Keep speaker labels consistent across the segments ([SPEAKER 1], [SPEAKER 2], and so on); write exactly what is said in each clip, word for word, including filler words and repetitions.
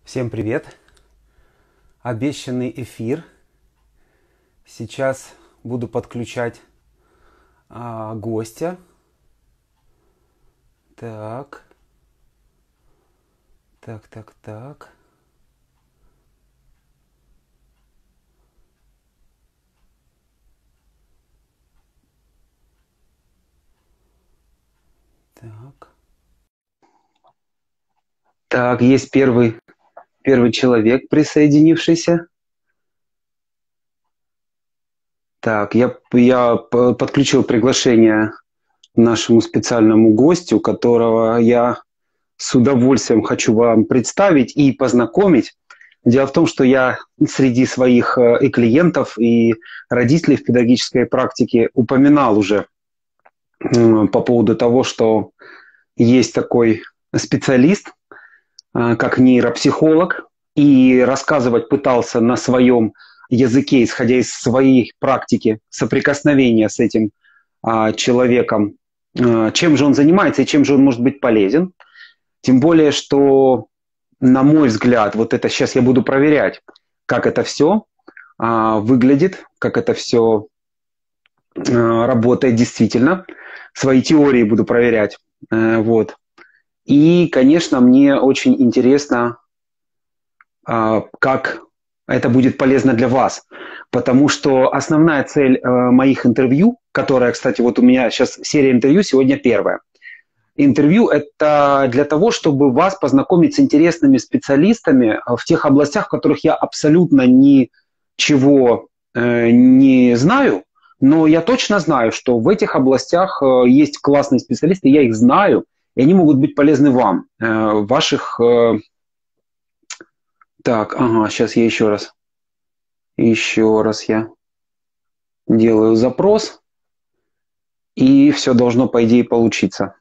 [SPEAKER 1] Всем привет! Обещанный эфир. Сейчас буду подключать а, гостя. Так. Так, так, так. Так. Так, есть первый, первый человек, присоединившийся. Так, я, я подключил приглашение нашему специальному гостю, которого я с удовольствием хочу вам представить и познакомить. Дело в том, что я среди своих и клиентов, и родителей в педагогической практике упоминал уже по поводу того, что есть такой специалист, как нейропсихолог, и рассказывать пытался на своем языке, исходя из своей практики соприкосновения с этим а, человеком, а, чем же он занимается и чем же он может быть полезен. Тем более, что, на мой взгляд, вот это сейчас я буду проверять, как это все а, выглядит, как это все а, работает действительно. Свои теории буду проверять. А, вот. И, конечно, мне очень интересно, а, как это будет полезно для вас. Потому что основная цель э, моих интервью, которая, кстати, вот у меня сейчас серия интервью, сегодня первая. Интервью – это для того, чтобы вас познакомить с интересными специалистами в тех областях, в которых я абсолютно ничего э, не знаю, но я точно знаю, что в этих областях э, есть классные специалисты, я их знаю, и они могут быть полезны вам, э, в ваших… Э... Так, ага, сейчас я еще раз. Еще раз я делаю запрос, и все должно, по идее, получиться.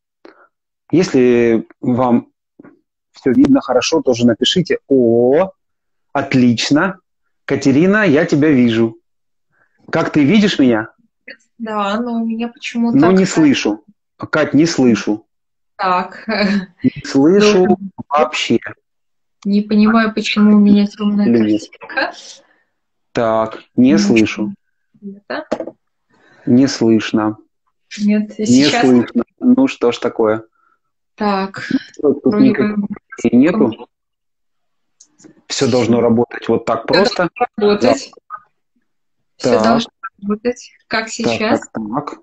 [SPEAKER 1] Если вам все видно хорошо, тоже напишите: «О, отлично! Катерина, я тебя вижу». Как ты видишь меня?
[SPEAKER 2] Да, но у меня почему-то…
[SPEAKER 1] Но не слышу. Кать, не слышу.
[SPEAKER 2] Так.
[SPEAKER 1] Не слышу вообще.
[SPEAKER 2] Не понимаю, почему у меня темная картинка.
[SPEAKER 1] Так, не слышу.
[SPEAKER 2] Это?
[SPEAKER 1] Не слышно.
[SPEAKER 2] Нет,
[SPEAKER 1] не
[SPEAKER 2] сейчас…
[SPEAKER 1] слышно. Ну что ж такое?
[SPEAKER 2] Так.
[SPEAKER 1] Тут никакой нету. Все должно работать вот так просто.
[SPEAKER 2] Работать. Все
[SPEAKER 1] Так.
[SPEAKER 2] должно работать. Как сейчас?
[SPEAKER 1] Так, так, так.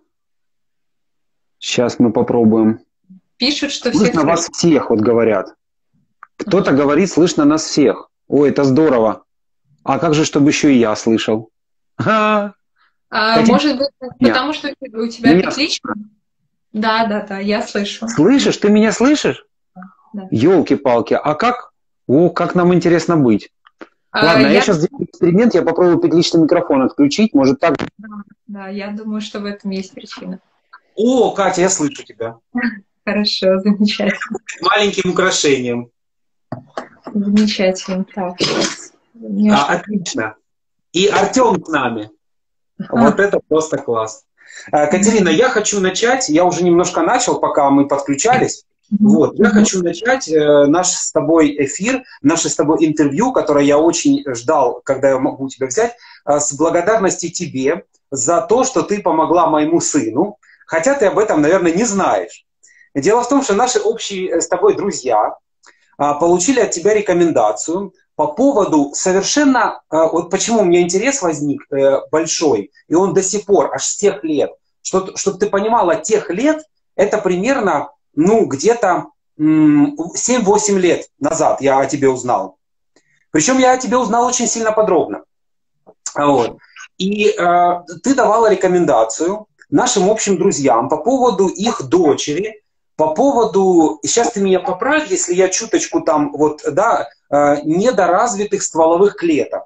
[SPEAKER 1] Сейчас мы попробуем.
[SPEAKER 2] Пишут, что
[SPEAKER 1] Слышно
[SPEAKER 2] всех
[SPEAKER 1] вас
[SPEAKER 2] слышно.
[SPEAKER 1] всех, вот говорят. Кто-то говорит, слышно нас всех. Ой, это здорово. А как же, чтобы еще и я слышал? А,
[SPEAKER 2] А, может быть, потому что у тебя
[SPEAKER 1] меня
[SPEAKER 2] петличка? Да, да, да, я слышу.
[SPEAKER 1] Слышишь? Ты меня слышишь?
[SPEAKER 2] Да.
[SPEAKER 1] Ёлки-палки, а как? О, как нам интересно быть.
[SPEAKER 2] А,
[SPEAKER 1] Ладно, я... я сейчас
[SPEAKER 2] я...
[SPEAKER 1] сделаю эксперимент, я попробую петличный микрофон отключить, может так?
[SPEAKER 2] Да, да, я думаю, что в этом есть причина.
[SPEAKER 3] О, Катя, я слышу тебя.
[SPEAKER 2] Хорошо, замечательно.
[SPEAKER 3] Маленьким украшением.
[SPEAKER 2] Замечательно. Так, сейчас.
[SPEAKER 3] А, отлично. И Артем с нами. Вот это просто класс. Катерина, я хочу начать, я уже немножко начал, пока мы подключались. Вот, я хочу начать э, наш с тобой эфир, наше с тобой интервью, которое я очень ждал, когда я могу тебя взять, э, с благодарности тебе за то, что ты помогла моему сыну, хотя ты об этом, наверное, не знаешь. Дело в том, что наши общие с тобой друзья э, получили от тебя рекомендацию по поводу совершенно, э, вот почему у меня интерес возник э, большой, и он до сих пор, аж с тех лет, что, чтобы ты понимала, тех лет, это примерно, ну, где-то семь-восемь лет назад я о тебе узнал. Причем я о тебе узнал очень сильно подробно. Вот. И э, ты давала рекомендацию нашим общим друзьям по поводу их дочери, по поводу, сейчас ты меня поправь, если я чуточку там, вот, да, э, недоразвитых стволовых клеток.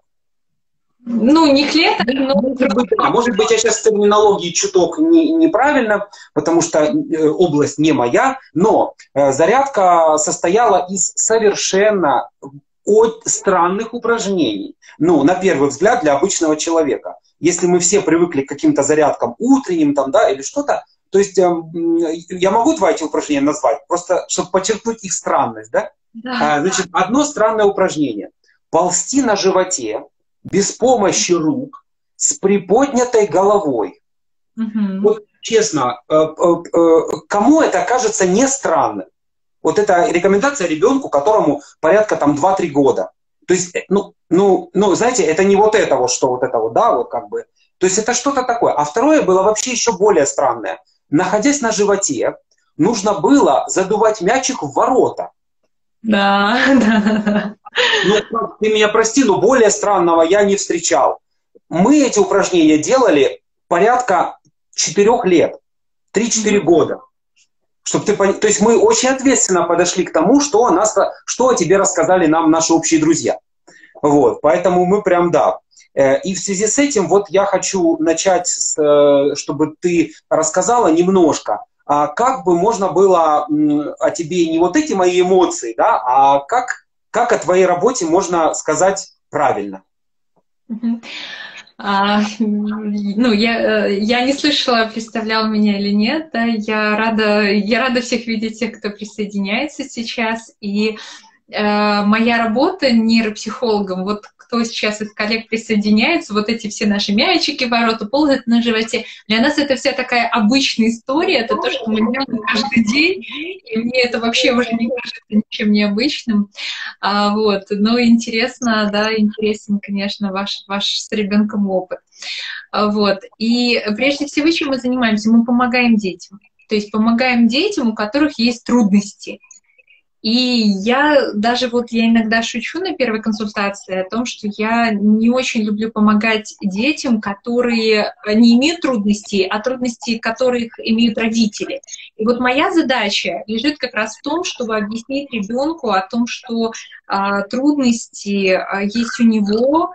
[SPEAKER 2] Ну, не клеток, но…
[SPEAKER 3] Может быть, да, может быть, я сейчас в терминологии чуток не, неправильно, потому что э, область не моя, но э, зарядка состояла из совершенно от странных упражнений. Ну, на первый взгляд, для обычного человека. Если мы все привыкли к каким-то зарядкам утренним, там, да, или что-то, то есть э, я могу два эти упражнения назвать, просто чтобы подчеркнуть их странность, да?
[SPEAKER 2] Да.
[SPEAKER 3] Значит, одно странное упражнение. Ползти на животе, без помощи рук, с приподнятой головой.
[SPEAKER 2] Угу.
[SPEAKER 3] Вот честно, кому это кажется не странным? Вот это рекомендация ребенку, которому порядка там два-три года. То есть, ну, ну, ну, знаете, это не вот это вот, что вот это вот, да, вот как бы. То есть это что-то такое. А второе было вообще еще более странное. Находясь на животе, нужно было задувать мячик в ворота.
[SPEAKER 2] Да, да, да.
[SPEAKER 3] Ну, ты меня прости, но более странного я не встречал. Мы эти упражнения делали порядка четырех лет, три-четыре года. Чтобы ты пон... То есть мы очень ответственно подошли к тому, что, о нас, что о тебе рассказали нам наши общие друзья. Вот, поэтому мы прям, да. И в связи с этим вот я хочу начать, с, чтобы ты рассказала немножко, а как бы можно было о тебе не вот эти мои эмоции, да, а как, как о твоей работе можно сказать правильно.
[SPEAKER 2] А, ну, я, я не слышала, представлял меня или нет, да, я рада, я рада всех видеть, тех, кто присоединяется сейчас, и э, моя работа нейропсихологом, вот кто сейчас из коллег присоединяется, вот эти все наши мячики, ворота, ползают на животе, для нас это вся такая обычная история, это то, что мы делаем каждый день, и мне это вообще уже не кажется ничем необычным. А, вот. Но интересно, да, интересен, конечно, ваш, ваш с ребенком опыт. А, вот. И прежде всего, чем мы занимаемся? Мы помогаем детям. То есть помогаем детям, у которых есть трудности. И я даже вот я иногда шучу на первой консультации о том, что я не очень люблю помогать детям, которые не имеют трудностей, а трудности, которых имеют родители. И вот моя задача лежит как раз в том, чтобы объяснить ребенку о том, что а, трудности а, есть у него.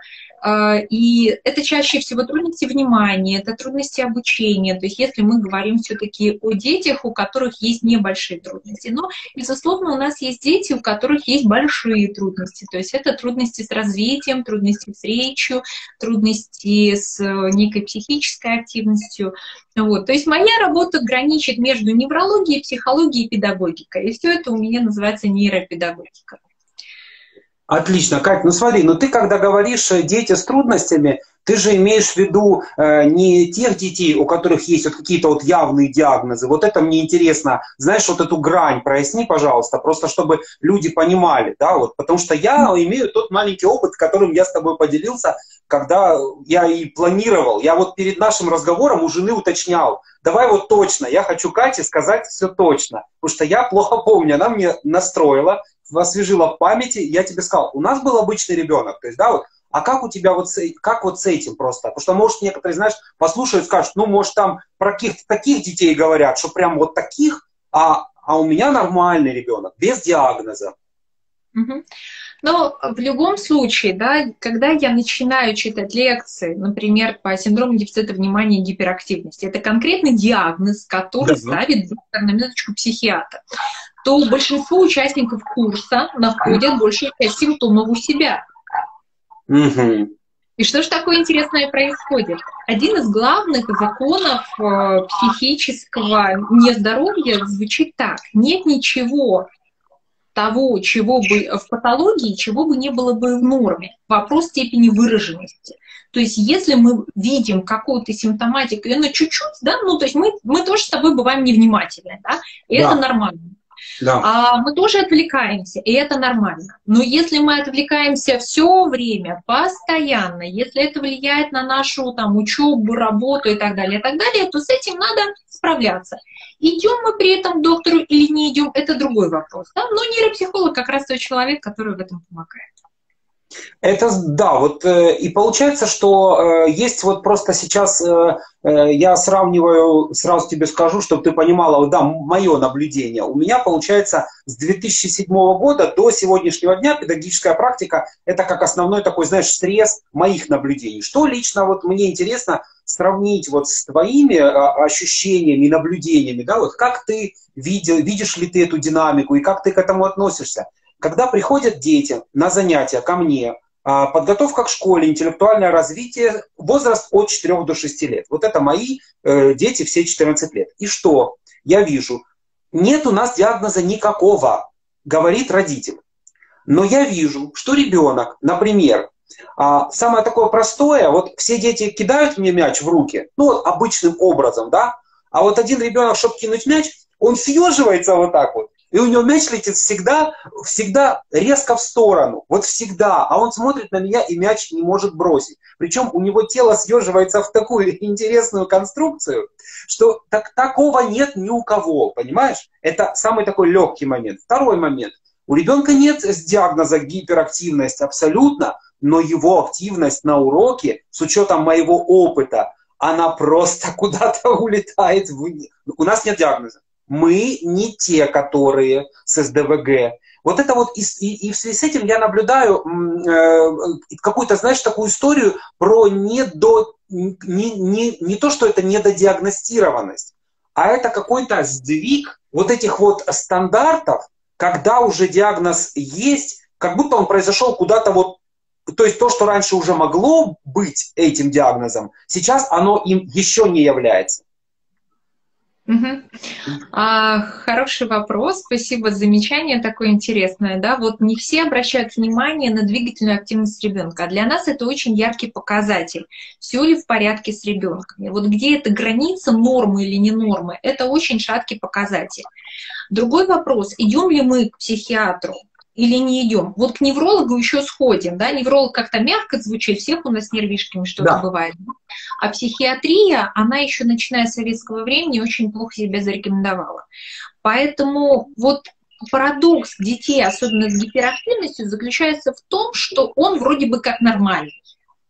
[SPEAKER 2] И это чаще всего трудности внимания, это трудности обучения. То есть если мы говорим все-таки о детях, у которых есть небольшие трудности. Но, безусловно, у нас есть дети, у которых есть большие трудности. То есть это трудности с развитием, трудности с речью, трудности с некой психической активностью. Вот. То есть моя работа граничит между неврологией, психологией и педагогикой. И все это у меня называется нейропедагогика.
[SPEAKER 3] Отлично, Кать, ну смотри, ну ты когда говоришь дети с трудностями, ты же имеешь в виду э, не тех детей, у которых есть вот какие-то вот явные диагнозы. Вот это мне интересно. Знаешь, вот эту грань проясни, пожалуйста, просто чтобы люди понимали, да, вот, потому что я имею тот маленький опыт, которым я с тобой поделился, когда я и планировал. Я вот перед нашим разговором у жены уточнял, давай вот точно, я хочу Кате сказать все точно, потому что я плохо помню, она мне настроила, освежила в памяти, я тебе сказал, у нас был обычный ребенок, то есть, да, вот, а как у тебя вот с, как вот с этим просто? Потому что, может, некоторые, знаешь, послушают, скажут, ну, может, там про каких-то таких детей говорят, что прям вот таких, а, а у меня нормальный ребенок, без диагноза.
[SPEAKER 2] Угу. Но в любом случае, да, когда я начинаю читать лекции, например, по синдрому дефицита внимания и гиперактивности, это конкретный диагноз, который да. ставит доктор, на минуточку, психиатр, то большинство участников курса находят большую часть симптомов у себя.
[SPEAKER 3] Угу.
[SPEAKER 2] И что же такое интересное происходит? Один из главных законов э, психического нездоровья звучит так. Нет ничего того, чего бы в патологии, чего бы не было бы в норме. Вопрос степени выраженности. То есть если мы видим какую-то симптоматику, и она чуть-чуть, да, ну то есть мы, мы тоже с тобой бываем невнимательны, да, и да. это нормально.
[SPEAKER 3] Да.
[SPEAKER 2] А мы тоже отвлекаемся, и это нормально. Но если мы отвлекаемся все время, постоянно, если это влияет на нашу там, учебу, работу и так далее, и так далее, то с этим надо справляться. Идем мы при этом к доктору или не идем, это другой вопрос. Да? Но нейропсихолог как раз тот человек, который в этом помогает.
[SPEAKER 3] Это да, вот э, и получается, что э, есть вот просто сейчас, э, э, я сравниваю, сразу тебе скажу, чтобы ты понимала, вот, да, мое наблюдение. У меня получается с две тысячи седьмого года до сегодняшнего дня педагогическая практика – это как основной такой, знаешь, срез моих наблюдений. Что лично вот мне интересно сравнить вот с твоими ощущениями, наблюдениями, да, вот как ты видел, видишь ли ты эту динамику и как ты к этому относишься? Когда приходят дети на занятия ко мне, подготовка к школе, интеллектуальное развитие, возраст от четырёх до шести лет. Вот это мои э, дети, все четырнадцать лет. И что? Я вижу, нет у нас диагноза никакого, говорит родитель. Но я вижу, что ребенок, например, самое такое простое, вот все дети кидают мне мяч в руки, ну вот обычным образом, да, а вот один ребенок, чтобы кинуть мяч, он съеживается вот так вот, и у него мяч летит всегда, всегда резко в сторону, вот всегда, а он смотрит на меня и мяч не может бросить. Причем у него тело съеживается в такую интересную конструкцию, что так, такого нет ни у кого, понимаешь? Это самый такой легкий момент. Второй момент. У ребенка нет диагноза гиперактивность абсолютно, но его активность на уроке, с учетом моего опыта, она просто куда-то улетает. В... У нас нет диагноза. Мы не те, которые с эс дэ вэ гэ. Вот это вот, и, и, и в связи с этим я наблюдаю э, какую-то, знаешь, такую историю про недо, не, не, не то, что это недодиагностированность, а это какой-то сдвиг вот этих вот стандартов, когда уже диагноз есть, как будто он произошел куда-то вот, то есть то, что раньше уже могло быть этим диагнозом, сейчас оно им еще не является.
[SPEAKER 2] Угу. А, хороший вопрос, спасибо за замечание такое интересное. Да? Вот не все обращают внимание на двигательную активность ребенка, а для нас это очень яркий показатель, все ли в порядке с ребенком. И вот где эта граница нормы или не нормы, это очень шаткий показатель. Другой вопрос, идем ли мы к психиатру или не идем. Вот к неврологу еще сходим, да, невролог как-то мягко звучит, всех у нас с нервишками что-то да. бывает. А психиатрия, она еще, начиная с советского времени, очень плохо себя зарекомендовала. Поэтому вот парадокс детей, особенно с гиперактивностью, заключается в том, что он вроде бы как нормальный.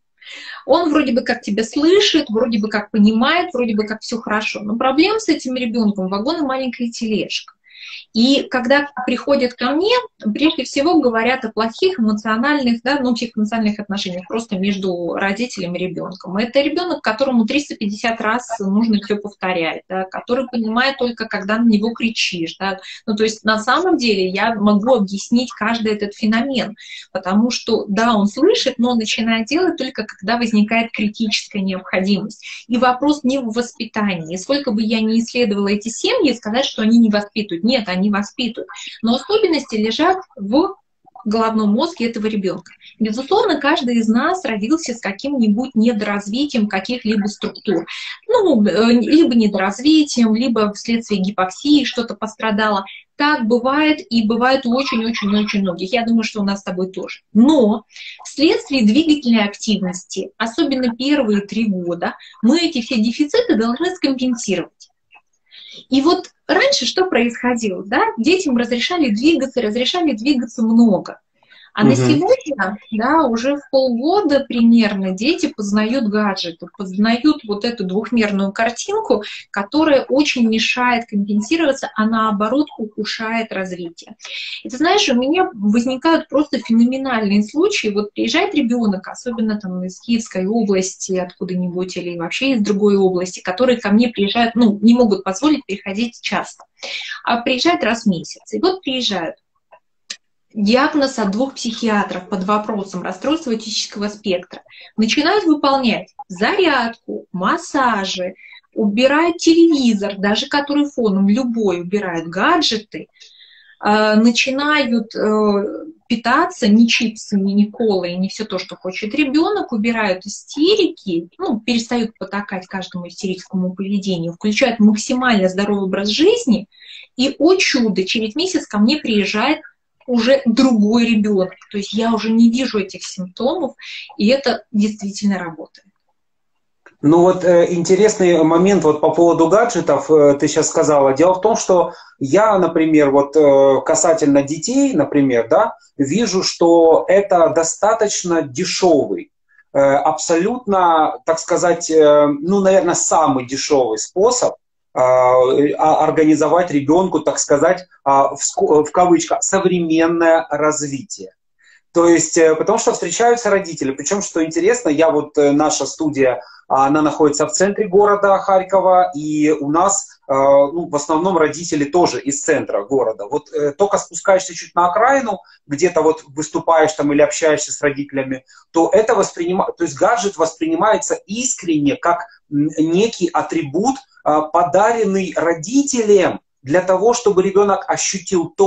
[SPEAKER 2] Он вроде бы как тебя слышит, вроде бы как понимает, вроде бы как все хорошо. Но проблема с этим ребенком — вагон и маленькая тележка. И когда приходят ко мне, прежде всего говорят о плохих эмоциональных, да, ну, психоэмоциональных отношениях просто между родителем и ребенком. Это ребенок, которому триста пятьдесят раз нужно все повторять, да, который понимает только, когда на него кричишь. Да. Ну, то есть на самом деле я могу объяснить каждый этот феномен, потому что, да, он слышит, но он начинает делать только когда возникает критическая необходимость. И вопрос не в воспитании. И сколько бы я ни исследовала эти семьи, сказать, что они не воспитывают. Нет, они воспитывают. Но особенности лежат в головном мозге этого ребенка. Безусловно, каждый из нас родился с каким-нибудь недоразвитием каких-либо структур. Ну, либо недоразвитием, либо вследствие гипоксии что-то пострадало. Так бывает, и бывает у очень-очень-очень многих. Я думаю, что у нас с тобой тоже. Но вследствие двигательной активности, особенно первые три года, мы эти все дефициты должны скомпенсировать. И вот раньше что происходило? Да? Детям разрешали двигаться, разрешали двигаться много. А угу. на сегодня, да, уже в полгода примерно дети познают гаджеты, познают вот эту двухмерную картинку, которая очень мешает компенсироваться, а наоборот ухудшает развитие. И ты знаешь, у меня возникают просто феноменальные случаи. Вот приезжает ребенок, особенно там из Киевской области, откуда-нибудь, или вообще из другой области, которые ко мне приезжают, ну, не могут позволить приходить часто, а приезжают раз в месяц. И вот приезжают. Диагноз от двух психиатров под вопросом расстройства аутического спектра. Начинают выполнять зарядку, массажи, убирают телевизор, даже который фоном любой убирают, гаджеты, э, начинают э, питаться не чипсами, не колой, не все то, что хочет ребенок, убирают истерики, ну, перестают потакать каждому истерическому поведению, включают максимально здоровый образ жизни, и, о чудо, через месяц ко мне приезжает уже другой ребенок. То есть я уже не вижу этих симптомов, и это действительно работает.
[SPEAKER 3] Ну вот э, интересный момент вот по поводу гаджетов, э, ты сейчас сказала. Дело в том, что я, например, вот э, касательно детей, например, да, вижу, что это достаточно дешевый, э, абсолютно, так сказать, э, ну, наверное, самый дешевый способ организовать ребенку, так сказать, в кавычках, современное развитие. То есть, потому что встречаются родители. Причем, что интересно, я вот, наша студия, она находится в центре города Харькова, и у нас, ну, в основном родители тоже из центра города. Вот только спускаешься чуть на окраину, где-то вот выступаешь там или общаешься с родителями, то это воспринимается, то есть гаджет воспринимается искренне как некий атрибут, подаренный родителям для того, чтобы ребенок ощутил то,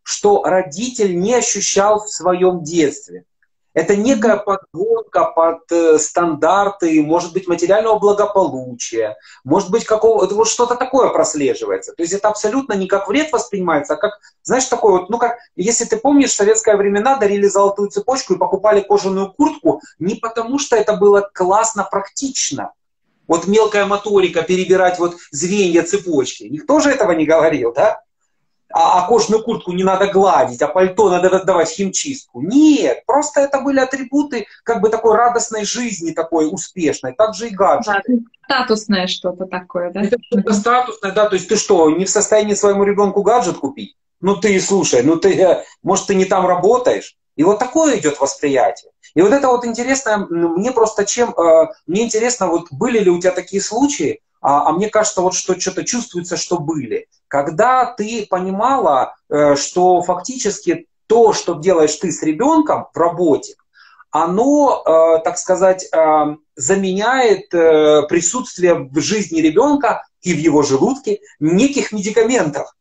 [SPEAKER 3] что родитель не ощущал в своем детстве. Это некая подгонка под э, стандарты, может быть, материального благополучия, может быть, какого, вот что-то такое прослеживается. То есть это абсолютно не как вред воспринимается, а как, знаешь, такое вот, ну как, если ты помнишь, в советское времена дарили золотую цепочку и покупали кожаную куртку не потому, что это было классно, практично. Вот мелкая моторика, перебирать вот звенья цепочки. Никто же этого не говорил, да? А, а кожаную куртку не надо гладить, а пальто надо отдавать в химчистку. Нет, просто это были атрибуты как бы такой радостной жизни, такой успешной. Так же и гаджеты.
[SPEAKER 2] Да, статусное что-то такое, да?
[SPEAKER 3] Это что-то статусное, да, то есть ты что, не в состоянии своему ребенку гаджет купить? Ну ты, слушай, ну ты, может, ты не там работаешь? И вот такое идет восприятие. И вот это вот интересно, мне просто чем, мне интересно, вот были ли у тебя такие случаи, а, а мне кажется, вот что что-то чувствуется, что были. Когда ты понимала, что фактически то, что делаешь ты с ребенком в работе, оно, так сказать, заменяет присутствие в жизни ребенка и в его желудке неких медикаментов,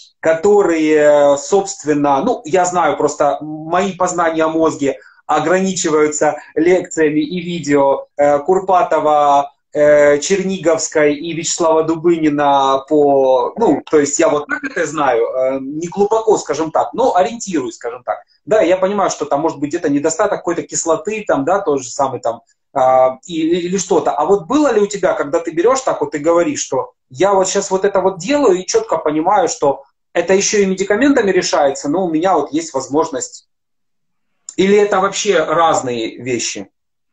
[SPEAKER 3] которые, собственно, ну, я знаю просто, мои познания о мозге ограничиваются лекциями и видео Курпатова, Черниговской и Вячеслава Дубынина по, ну, то есть я вот так это знаю, не глубоко, скажем так, но ориентируюсь, скажем так. Да, я понимаю, что там может быть где-то недостаток какой-то кислоты, там, да, тот же самый там, а, или, или что-то. А вот было ли у тебя, когда ты берешь так вот и говоришь, что я вот сейчас вот это вот делаю и четко понимаю, что это еще и медикаментами решается, но у меня вот есть возможность. Или это вообще разные вещи?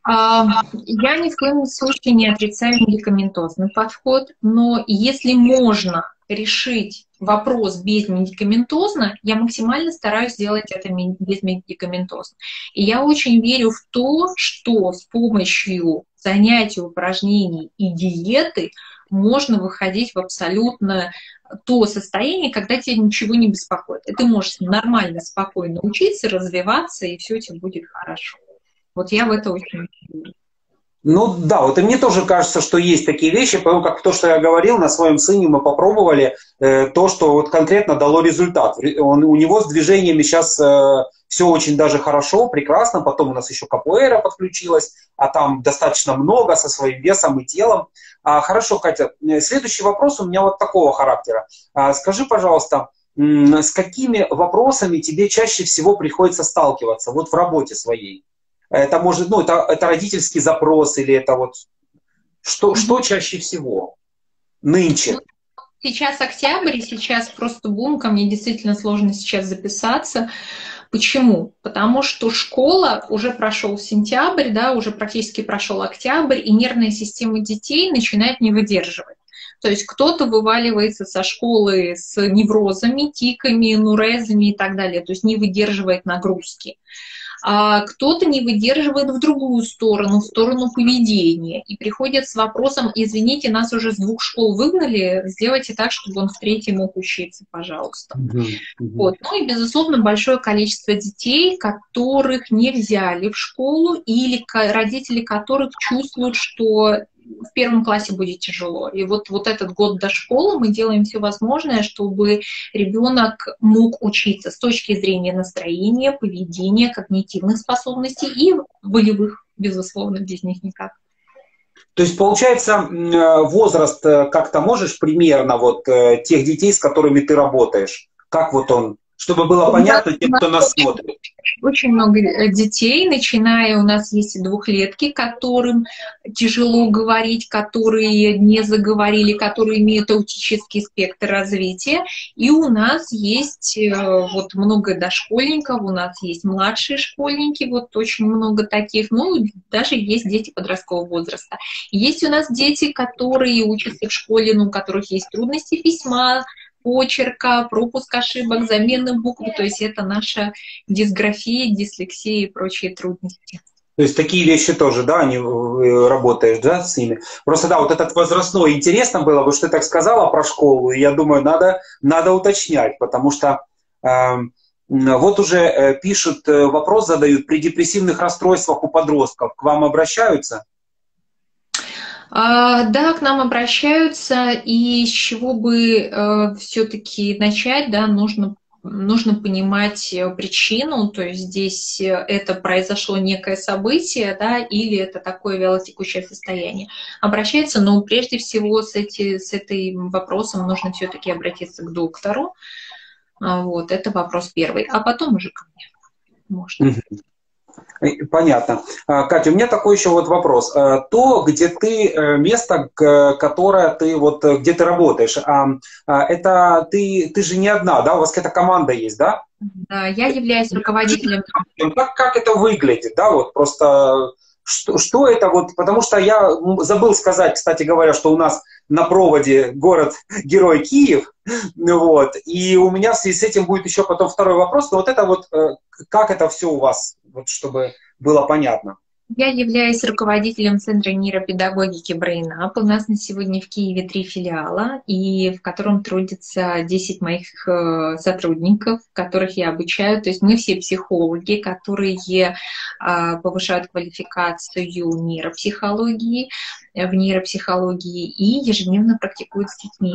[SPEAKER 2] Я ни в коем случае не отрицаю медикаментозный подход, но если можно решить вопрос безмедикаментозно, я максимально стараюсь сделать это безмедикаментозно. И я очень верю в то, что с помощью занятий, упражнений и диеты можно выходить в абсолютно то состояние, когда тебя ничего не беспокоит. И ты можешь нормально, спокойно учиться, развиваться, и все у тебя будет хорошо. Вот я в это очень верю.
[SPEAKER 3] Ну да, вот и мне тоже кажется, что есть такие вещи, потому как то, что я говорил, на своем сыне мы попробовали э, то, что вот конкретно дало результат. Он, у него с движениями сейчас э, все очень даже хорошо, прекрасно, потом у нас еще капоэйра подключилась, а там достаточно много со своим весом и телом. А, хорошо, Катя, следующий вопрос у меня вот такого характера. А, скажи, пожалуйста, с какими вопросами тебе чаще всего приходится сталкиваться вот в работе своей? Это может, ну, это, это родительский запрос или это вот что, что чаще всего нынче?
[SPEAKER 2] Сейчас октябрь, и сейчас просто бум, ко мне действительно сложно сейчас записаться. Почему? Потому что школа, уже прошел сентябрь, да, уже практически прошел октябрь, и нервная система детей начинает не выдерживать. То есть кто-то вываливается со школы с неврозами, тиками, нурезами и так далее, то есть не выдерживает нагрузки. А кто-то не выдерживает в другую сторону, в сторону поведения, и приходит с вопросом: извините, нас уже с двух школ выгнали, сделайте так, чтобы он в третьей мог учиться, пожалуйста. Uh-huh, uh-huh. Вот. Ну и, безусловно, большое количество детей, которых не взяли в школу, или родители которых чувствуют, что в первом классе будет тяжело. И вот, вот этот год до школы мы делаем все возможное, чтобы ребенок мог учиться с точки зрения настроения, поведения, когнитивных способностей и волевых, безусловно, без них никак.
[SPEAKER 3] То есть, получается, возраст как-то можешь примерно вот тех детей, с которыми ты работаешь? Как вот он? Чтобы было понятно тем, кто нас смотрит.
[SPEAKER 2] Очень много детей, начиная, у нас есть и двухлетки, которым тяжело говорить, которые не заговорили, которые имеют аутический спектр развития. И у нас есть вот много дошкольников, у нас есть младшие школьники, вот очень много таких, ну, даже есть дети подросткового возраста. Есть у нас дети, которые учатся в школе, но у которых есть трудности письма, почерка, пропуск ошибок, замены букв, то есть это наша дисграфия, дислексия и прочие трудности.
[SPEAKER 3] То есть такие вещи тоже, да, они работаешь, да, с ними? Просто, да, вот этот возрастной интересно было, потому что ты так сказала про школу, и я думаю, надо, надо уточнять, потому что э, вот уже э, пишут, э, вопрос задают, при депрессивных расстройствах у подростков к вам обращаются?
[SPEAKER 2] Да, к нам обращаются, и с чего бы э, все-таки начать, да, нужно нужно понимать причину, то есть здесь это произошло некое событие, да, или это такое вялотекущее состояние. Обращается, но прежде всего с, эти, с этим вопросом нужно все-таки обратиться к доктору. Вот, это вопрос первый, а потом уже ко мне можно.
[SPEAKER 3] Понятно. Катя, у меня такой еще вот вопрос. То, где ты, место, которое ты, вот, где ты работаешь, это ты, ты же не одна, да? У вас какая-то команда есть, да?
[SPEAKER 2] Да, я являюсь руководителем.
[SPEAKER 3] Как, как это выглядит, да? Вот просто что, что это вот, потому что я забыл сказать, кстати говоря, что у нас на проводе город-герой Киев, вот, и у меня в связи с этим будет еще потом второй вопрос, но вот это вот, как это все у вас, вот, чтобы было понятно.
[SPEAKER 2] Я являюсь руководителем Центра нейропедагогики BrainUp. У нас на сегодня в Киеве три филиала, и в котором трудится десять моих сотрудников, которых я обучаю. То есть мы все психологи, которые повышают квалификацию нейропсихологии, в нейропсихологии и ежедневно практикуют с детьми.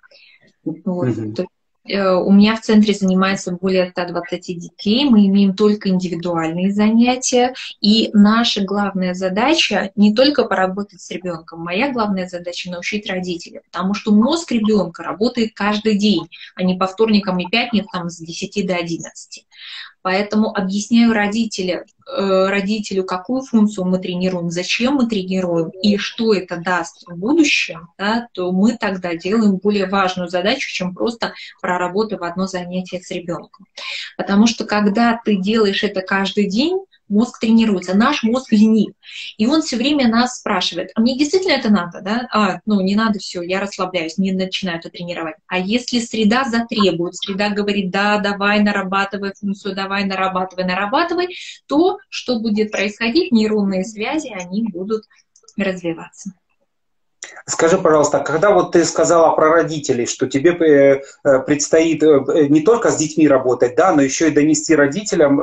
[SPEAKER 2] Вот. Mm-hmm. У меня в центре занимается более ста двадцати детей, мы имеем только индивидуальные занятия, и наша главная задача не только поработать с ребенком, моя главная задача — научить родителей, потому что мозг ребенка работает каждый день, а не по вторникам и пятницам с десяти до одиннадцати. Поэтому объясняю родителю, э, родителю, какую функцию мы тренируем, зачем мы тренируем и что это даст в будущем, да, то мы тогда делаем более важную задачу, чем просто проработать в одно занятие с ребенком. Потому что когда ты делаешь это каждый день, мозг тренируется, наш мозг ленив. И он все время нас спрашивает: а мне действительно это надо, да? А, ну не надо, все, я расслабляюсь, не начинаю это тренировать. А если среда затребует, среда говорит: да, давай, нарабатывай функцию, давай, нарабатывай, нарабатывай, то что будет происходить? Нейронные связи, они будут развиваться.
[SPEAKER 3] Скажи, пожалуйста, когда вот ты сказала про родителей, что тебе предстоит не только с детьми работать, да, но еще и донести родителям,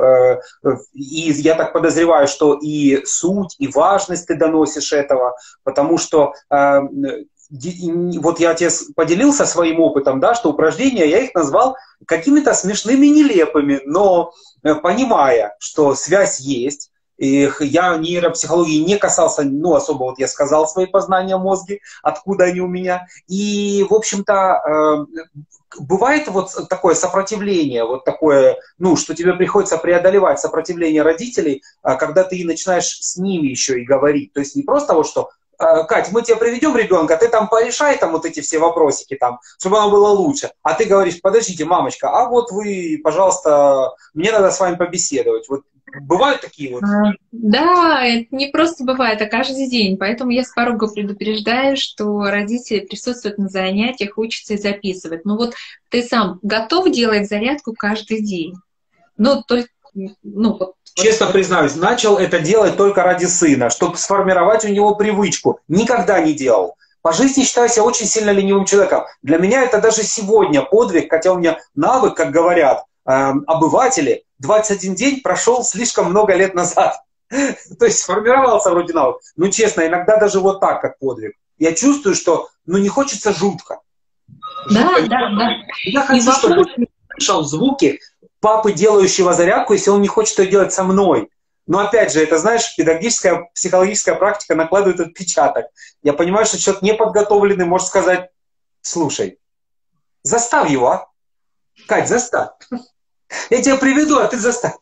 [SPEAKER 3] и я так подозреваю, что и суть, и важность ты доносишь этого, потому что вот я тебе поделился своим опытом, да, что упражнения я их назвал какими-то смешными, нелепыми, но понимая, что связь есть. Я нейропсихологии не касался, ну, особо вот я сказал свои познания о мозге, откуда они у меня. И, в общем-то, бывает вот такое сопротивление, вот такое, ну, что тебе приходится преодолевать сопротивление родителей, когда ты начинаешь с ними еще и говорить. То есть не просто вот что: Кать, мы тебе приведем ребенка, ты там порешай там вот эти все вопросики, там, чтобы оно было лучше. А ты говоришь: подождите, мамочка, а вот вы, пожалуйста, мне надо с вами побеседовать. Вот бывают такие вот?
[SPEAKER 2] Да, это не просто бывает, а каждый день. Поэтому я с порога предупреждаю, что родители присутствуют на занятиях, учатся и записывают. Ну вот ты сам готов делать зарядку каждый день? Ну, только, ну вот.
[SPEAKER 3] Честно признаюсь, начал это делать только ради сына, чтобы сформировать у него привычку. Никогда не делал. По жизни считаю себя очень сильно ленивым человеком. Для меня это даже сегодня подвиг, хотя у меня навык, как говорят э, обыватели, двадцать один день прошел слишком много лет назад. То есть сформировался вроде навык. Ну, честно, иногда даже вот так, как подвиг. Я чувствую, что ну не хочется жутко.
[SPEAKER 2] Да, жутко. да, да.
[SPEAKER 3] Я хочу, вопрос... чтобы я слышал звуки папы, делающего зарядку, если он не хочет ее делать со мной. Но опять же, это, знаешь, педагогическая, психологическая практика накладывает отпечаток. Я понимаю, что человек неподготовленный может сказать: слушай, заставь его, а? Кать, заставь. Я тебя приведу, а ты заставь.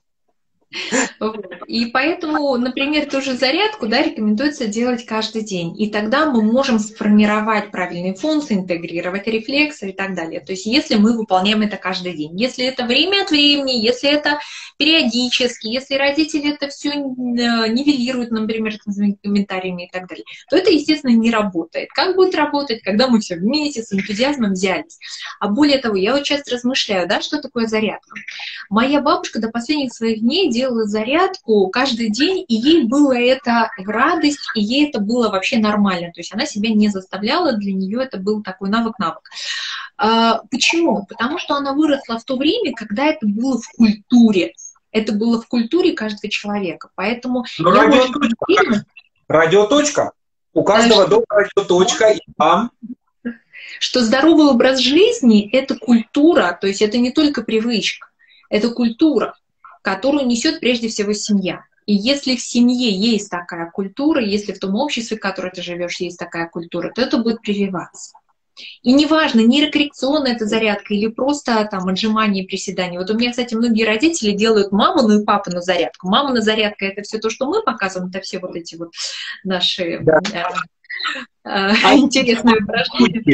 [SPEAKER 2] И поэтому, например, ту же зарядку, да, рекомендуется делать каждый день. И тогда мы можем сформировать правильные функции, интегрировать рефлексы и так далее. То есть если мы выполняем это каждый день. Если это время от времени, если это периодически, если родители это все нивелируют, например, комментариями и так далее, то это, естественно, не работает. Как будет работать, когда мы все вместе с энтузиазмом взялись? А более того, я вот сейчас размышляю, да, что такое зарядка. Моя бабушка до последних своих дней делала зарядку каждый день, и ей было это в радость, и ей это было вообще нормально. То есть она себя не заставляла, для нее это был такой навык-навык. А, почему? Потому что она выросла в то время, когда это было в культуре. Это было в культуре каждого человека. Поэтому...
[SPEAKER 3] Но
[SPEAKER 2] я
[SPEAKER 3] радиоточка. Очень... Радиоточка. У каждого дома радиоточка. И там...
[SPEAKER 2] Что здоровый образ жизни – это культура, то есть это не только привычка, это культура, которую несет прежде всего семья. И если в семье есть такая культура, если в том обществе, в котором ты живешь, есть такая культура, то это будет прививаться. И неважно, нейрокоррекционная это зарядка или просто там отжимание и приседания. Вот у меня, кстати, многие родители делают мамину и папину зарядку. Мамина зарядка – это все то, что мы показываем, это все вот эти вот наши да. э, э, интересные упражнения.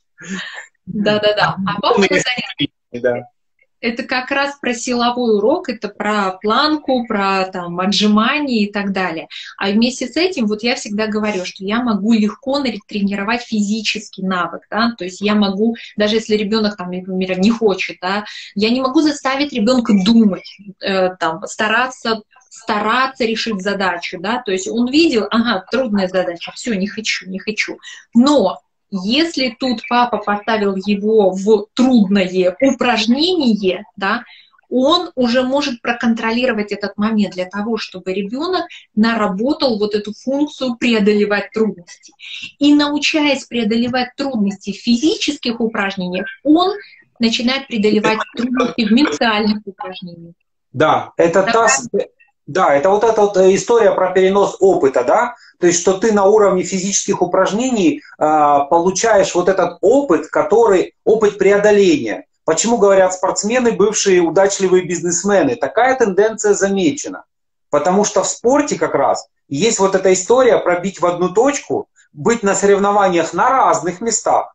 [SPEAKER 2] Да-да-да. А папина зарядка – это как раз про силовой урок, это про планку, про там, отжимания и так далее. А вместе с этим вот я всегда говорю, что я могу легко тренировать физический навык, да? То есть я могу, даже если ребенок, там, например, не хочет, да, я не могу заставить ребенка думать, э, там, стараться, стараться решить задачу, да? То есть он видел, ага, трудная задача, все, не хочу, не хочу. Но если тут папа поставил его в трудное упражнение, да, он уже может проконтролировать этот момент для того, чтобы ребенок наработал вот эту функцию преодолевать трудности. И научаясь преодолевать трудности в физических упражнениях, он начинает преодолевать трудности в ментальных упражнениях.
[SPEAKER 3] Да, это та... Да, это вот эта вот история про перенос опыта, да, то есть, что ты на уровне физических упражнений э, получаешь вот этот опыт, который, опыт преодоления. Почему говорят спортсмены, бывшие удачливые бизнесмены? Такая тенденция замечена. Потому что в спорте как раз есть вот эта история пробить в одну точку, быть на соревнованиях на разных местах,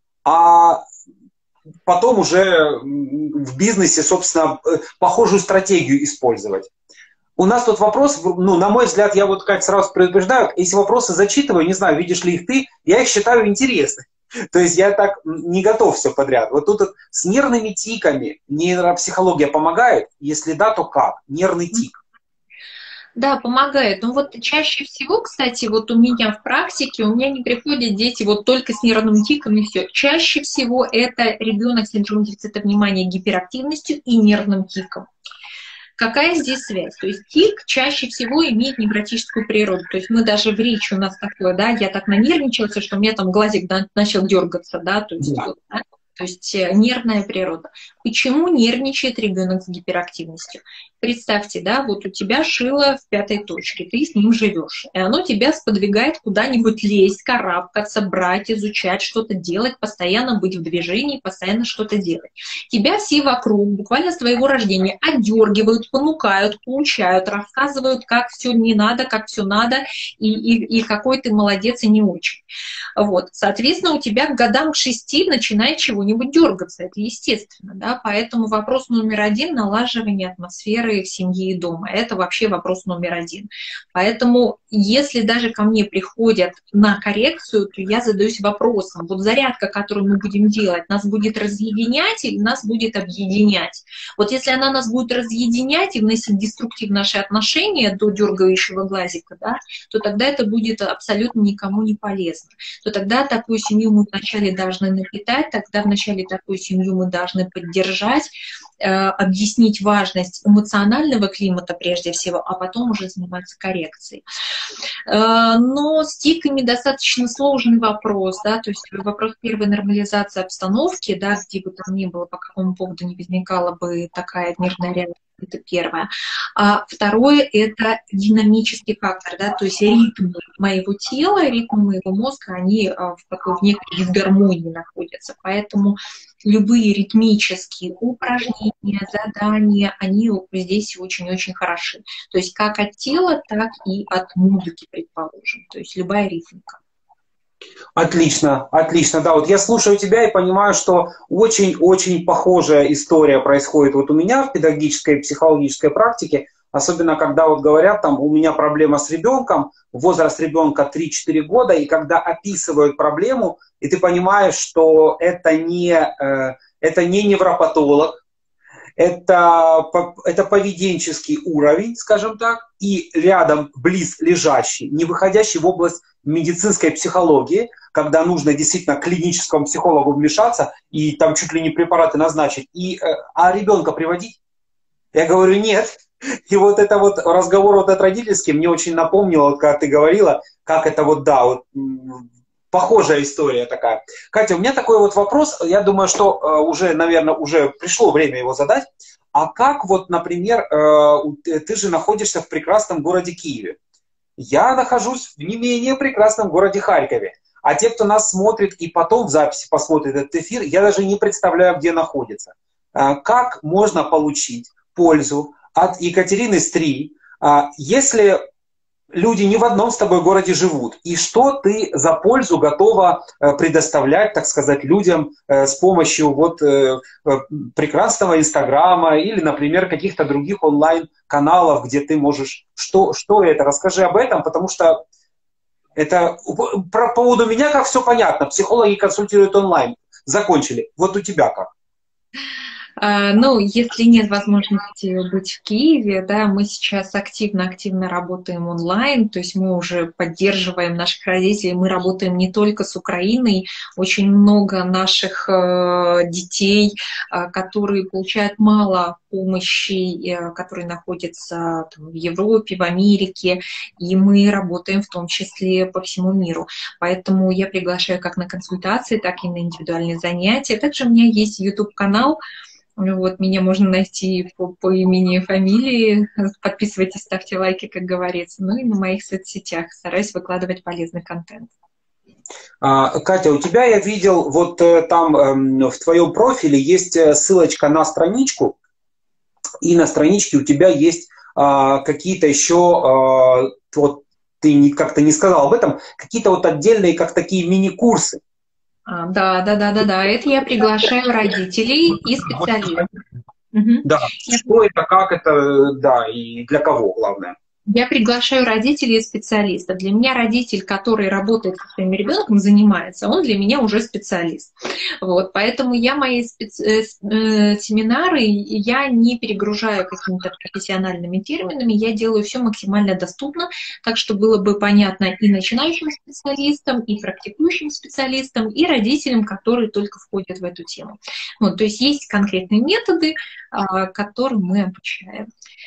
[SPEAKER 3] а потом уже в бизнесе, собственно, похожую стратегию использовать. У нас тут вопрос, ну, на мой взгляд, я вот как сразу предупреждаю, если вопросы зачитываю, не знаю, видишь ли их ты, я их считаю интересными. То есть я так не готов все подряд. Вот тут с нервными тиками нейропсихология помогает? Если да, то как? Нервный тик.
[SPEAKER 2] Да, помогает. Ну вот чаще всего, кстати, вот у меня в практике, у меня не приходят дети вот только с нервным тиком и все. Чаще всего это ребенок с синдромом дефицита внимания, гиперактивностью и нервным тиком. Какая здесь связь? То есть тик чаще всего имеет невротическую природу. То есть мы даже в речи у нас такое, да, я так нанервничался, что у меня там глазик начал дергаться, да, то есть, да. Вот, да? То есть нервная природа. Почему нервничает ребенок с гиперактивностью? Представьте, да, вот у тебя шило в пятой точке, ты с ним живешь, и оно тебя сподвигает куда-нибудь лезть, карабкаться, брать, изучать, что-то делать, постоянно быть в движении, постоянно что-то делать. Тебя все вокруг, буквально с твоего рождения, отдергивают, понукают, получают, рассказывают, как все не надо, как все надо, и, и, и какой ты молодец и не очень. Вот. Соответственно, у тебя к годам к шести начинает чего-нибудь дергаться, это естественно, да, поэтому вопрос номер один – налаживание атмосферы в семье и дома. Это вообще вопрос номер один. Поэтому, если даже ко мне приходят на коррекцию, то я задаюсь вопросом, вот зарядка, которую мы будем делать, нас будет разъединять или нас будет объединять? Вот если она нас будет разъединять и вносить деструктив в наши отношения до дергающего глазика, да, то тогда это будет абсолютно никому не полезно. То тогда такую семью мы вначале должны напитать, тогда вначале такую семью мы должны поддержать, э, объяснить важность эмоционального эмоционального климата прежде всего, а потом уже заниматься коррекцией. Но с тиками достаточно сложный вопрос, да, то есть вопрос первой нормализации обстановки, да, где бы там ни было, по какому поводу не возникала бы такая нервная реакция, это первое. А второе – это динамический фактор, да, то есть ритмы моего тела, ритмы моего мозга, они в, такой, в некой дисгармонии находятся, поэтому любые ритмические упражнения, задания, они здесь очень-очень хороши. То есть как от тела, так и от музыки, предположим. То есть любая ритмика.
[SPEAKER 3] Отлично, отлично. Да, вот я слушаю тебя и понимаю, что очень-очень похожая история происходит вот у меня в педагогической и психологической практике. Особенно, когда вот говорят, там, у меня проблема с ребенком, возраст ребенка три-четыре года, и когда описывают проблему, и ты понимаешь, что это не, э, это не невропатолог, это, это поведенческий уровень, скажем так, и рядом близ лежащий, не выходящий в область медицинской психологии, когда нужно действительно клиническому психологу вмешаться и там чуть ли не препараты назначить, и, э, а ребенка приводить? Я говорю, нет. И вот это вот разговор вот этот родительский мне очень напомнило, вот, когда ты говорила, как это вот, да, вот, похожая история такая. Катя, у меня такой вот вопрос, я думаю, что э, уже, наверное, уже пришло время его задать. А как вот, например, э, ты же находишься в прекрасном городе Киеве. Я нахожусь в не менее прекрасном городе Харькове. А те, кто нас смотрит и потом в записи посмотрит этот эфир, я даже не представляю, где находится. Э, как можно получить пользу от Екатерины Стри, э, если люди не в одном с тобой городе живут, и что ты за пользу готова предоставлять, так сказать, людям с помощью вот прекрасного Инстаграма или, например, каких-то других онлайн-каналов, где ты можешь... Что, что это? Расскажи об этом, потому что это... Про поводу меня как все понятно. Психологи консультируют онлайн. Закончили. Вот у тебя как?
[SPEAKER 2] Ну, если нет возможности быть в Киеве, да, мы сейчас активно-активно работаем онлайн, то есть мы уже поддерживаем наших родителей, мы работаем не только с Украиной, очень много наших э, детей, э, которые получают мало помощи, э, которые находятся там, в Европе, в Америке, и мы работаем в том числе по всему миру. Поэтому я приглашаю как на консультации, так и на индивидуальные занятия. Также у меня есть YouTube-канал. Вот, меня можно найти по, по имени и фамилии. Подписывайтесь, ставьте лайки, как говорится. Ну и на моих соцсетях стараюсь выкладывать полезный контент.
[SPEAKER 3] А, Катя, у тебя я видел, вот там в твоем профиле есть ссылочка на страничку, и на страничке у тебя есть а, какие-то еще, а, вот ты как-то не сказал об этом, какие-то вот отдельные, как такие мини-курсы.
[SPEAKER 2] А, да, да, да, да, да. Это я приглашаю родителей и специалистов.
[SPEAKER 3] Да, угу. Что это, как это, да, и для кого, главное.
[SPEAKER 2] Я приглашаю родителей и специалистов. Для меня родитель, который работает со своим ребенком, занимается, он для меня уже специалист. Вот, поэтому я мои специ... э, семинары, я не перегружаю какими-то профессиональными терминами, я делаю все максимально доступно, так что было бы понятно и начинающим специалистам, и практикующим специалистам, и родителям, которые только входят в эту тему. Вот, то есть есть конкретные методы, которым мы обучаем.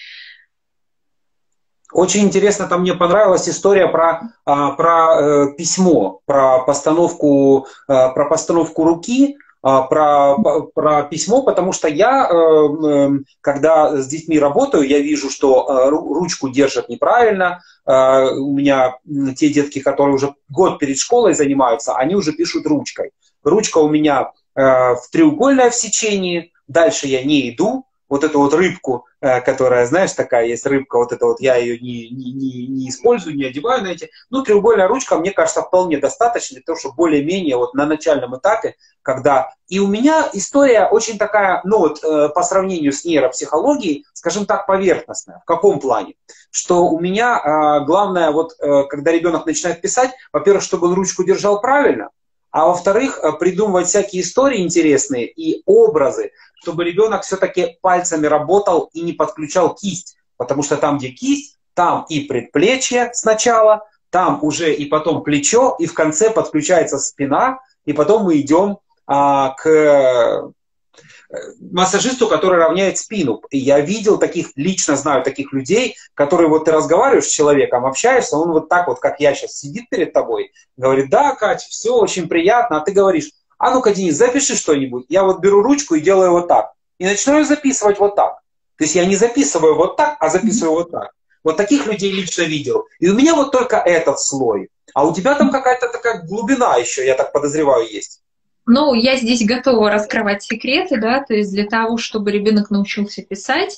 [SPEAKER 3] Очень интересно, там мне понравилась история про, про э, письмо, про постановку, э, про постановку руки, э, про, про письмо, потому что я, э, когда с детьми работаю, я вижу, что э, ручку держат неправильно. Э, у меня те детки, которые уже год перед школой занимаются, они уже пишут ручкой. Ручка у меня э, в треугольное в сечении, дальше я не иду. Вот эту вот рыбку, которая, знаешь, такая есть рыбка, вот это вот я ее не, не, не, не использую, не одеваю на эти. Ну, треугольная ручка, мне кажется, вполне достаточно для того, чтобы более-менее вот на начальном этапе, когда... И у меня история очень такая, ну вот по сравнению с нейропсихологией, скажем так, поверхностная. В каком плане? Что у меня главное, вот когда ребенок начинает писать, во-первых, чтобы он ручку держал правильно, а во-вторых, придумывать всякие истории интересные и образы, чтобы ребенок все-таки пальцами работал и не подключал кисть. Потому что там, где кисть, там и предплечье сначала, там уже и потом плечо, и в конце подключается спина, и потом мы идем а, к массажисту, который равняет спину. И я видел таких, лично знаю таких людей, которые вот ты разговариваешь с человеком, общаешься, он вот так вот, как я сейчас, сидит перед тобой, говорит: да, Катя, все очень приятно, а ты говоришь: а ну-ка, Денис, запиши что-нибудь. Я вот беру ручку и делаю вот так. И начинаю записывать вот так. То есть я не записываю вот так, а записываю вот так. Вот таких людей лично видел. И у меня вот только этот слой. А у тебя там какая-то такая глубина еще, я так подозреваю, есть.
[SPEAKER 2] Ну, я здесь готова раскрывать секреты, да, то есть для того, чтобы ребенок научился писать,